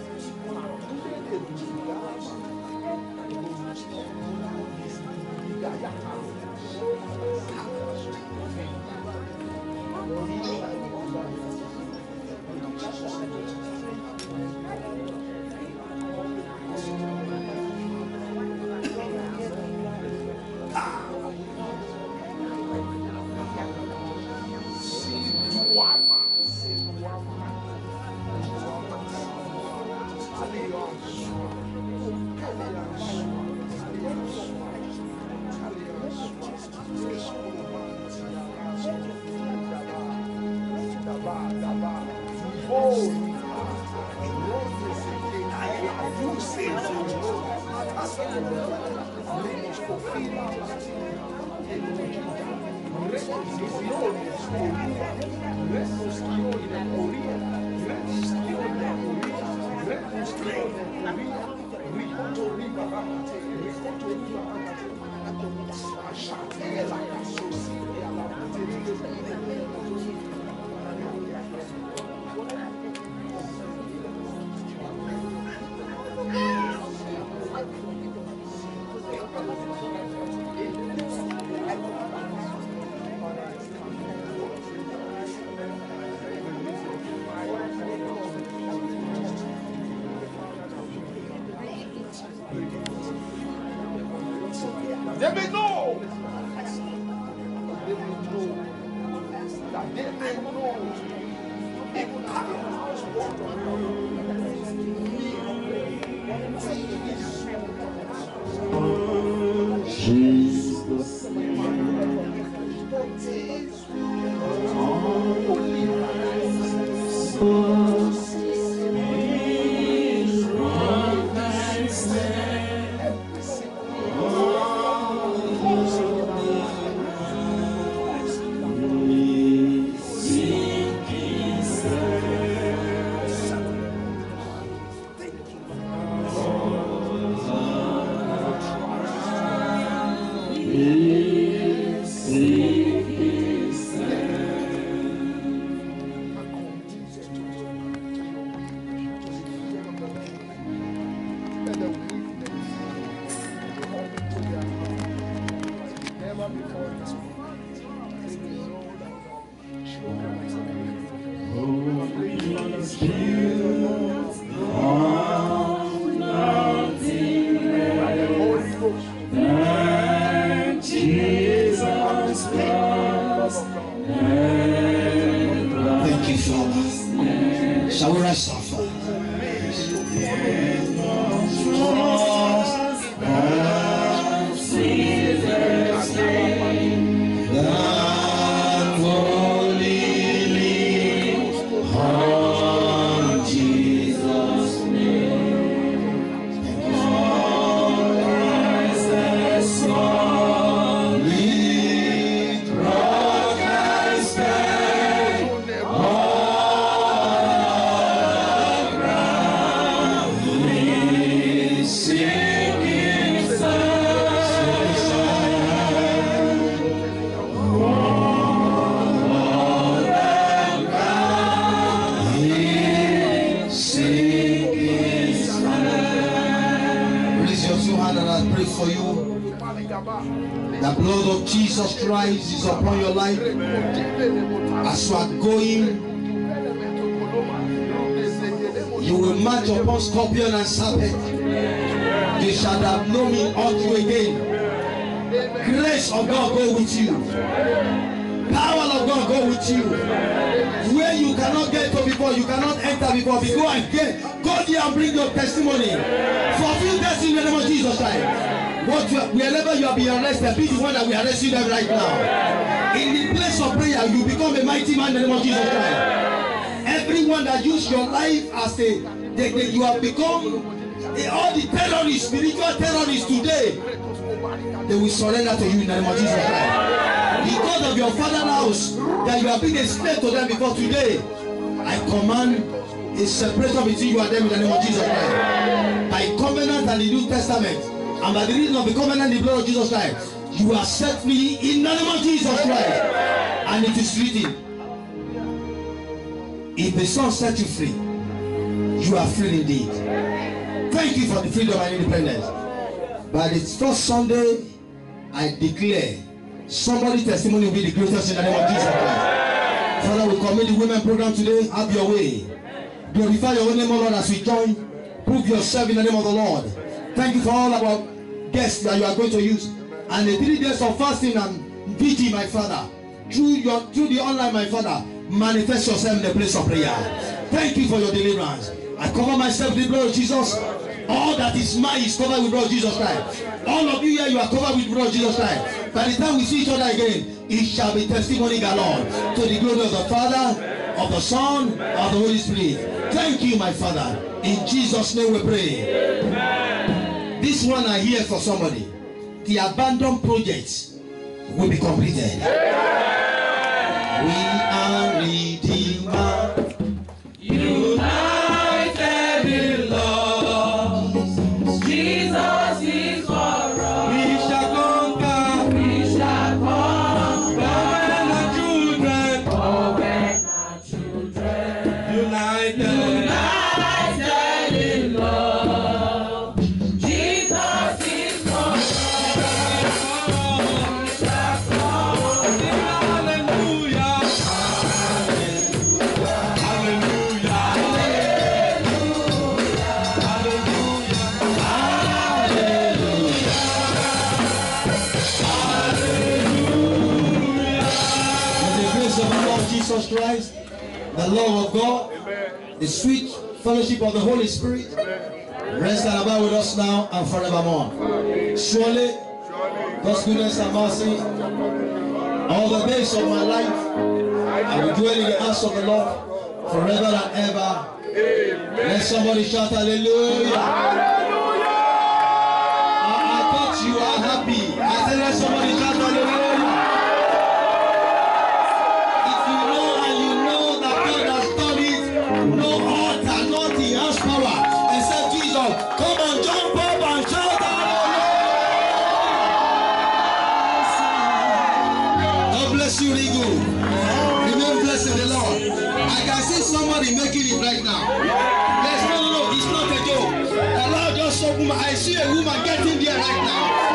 they may know. They may know that they may know the power Jesus. man that I pray for you. The blood of Jesus Christ is upon your life. As you are going, you will march upon scorpion and serpent. They shall have no mean hurt you again. Grace of God go with you. Power of God go with you. Where you cannot get to before, you cannot enter before. Be go and get. Go there and bring your testimony. Fulfill that in the name of Jesus Christ. What you, wherever you are being arrested, be the one that we arrest you them right now. In the place of prayer, you become a mighty man in the name of Jesus Christ. Everyone that use your life as a, they, they, you have become a, all the terrorists, spiritual terrorists today. They will surrender to you in the name of Jesus Christ. Because of your father's house, that you have been a slave to them before today, I command a separation between you and them in the name of Jesus Christ. By covenant and the New Testament, and by the reason of the covenant and the blood of Jesus Christ, you are set free in the name of Jesus Christ. And it is written, if the Son set you free, you are free indeed. Thank you for the freedom and independence. By the first Sunday, I declare somebody's testimony will be the greatest in the name of Jesus Christ. Father, we commit the women program today. Have your way. Glorify your own name, O Lord, as we join. Prove yourself in the name of the Lord. Thank you for all our guests that you are going to use. And the three days of fasting and vigil, my Father. Through your through the online, my Father, manifest yourself in the place of prayer. Thank you for your deliverance. I cover myself with the blood of Jesus. All that is mine is covered with the blood of Jesus Christ. All of you here, you are covered with the blood of Jesus Christ. By the time we see each other again, it shall be testimony galore to the glory of the Father, of the Son, of the Holy Spirit. Thank you, my Father. In Jesus' name we pray. Amen. This one I hear for somebody. The abandoned projects will be completed. Amen. We are redeemer, united in love. Jesus is for us. We shall conquer. We shall conquer. Covenant children. Covenant children. United. United in love. Jesus is for us. We shall conquer. Hallelujah. Hallelujah. Jesus Christ, the love of God, amen, the sweet fellowship of the Holy Spirit, amen, rest and abide with us now and forevermore. Amen. Surely, God's goodness and mercy, all the days of my life, I will dwell in the house of the Lord forever and ever. Amen. Let somebody shout hallelujah. Hallelujah. I, I thought you are happy. I said let somebody shout hallelujah. Making it right now. There's no, no, no, it's not a joke. The Lord just opened my eyes. I see a woman getting there right now.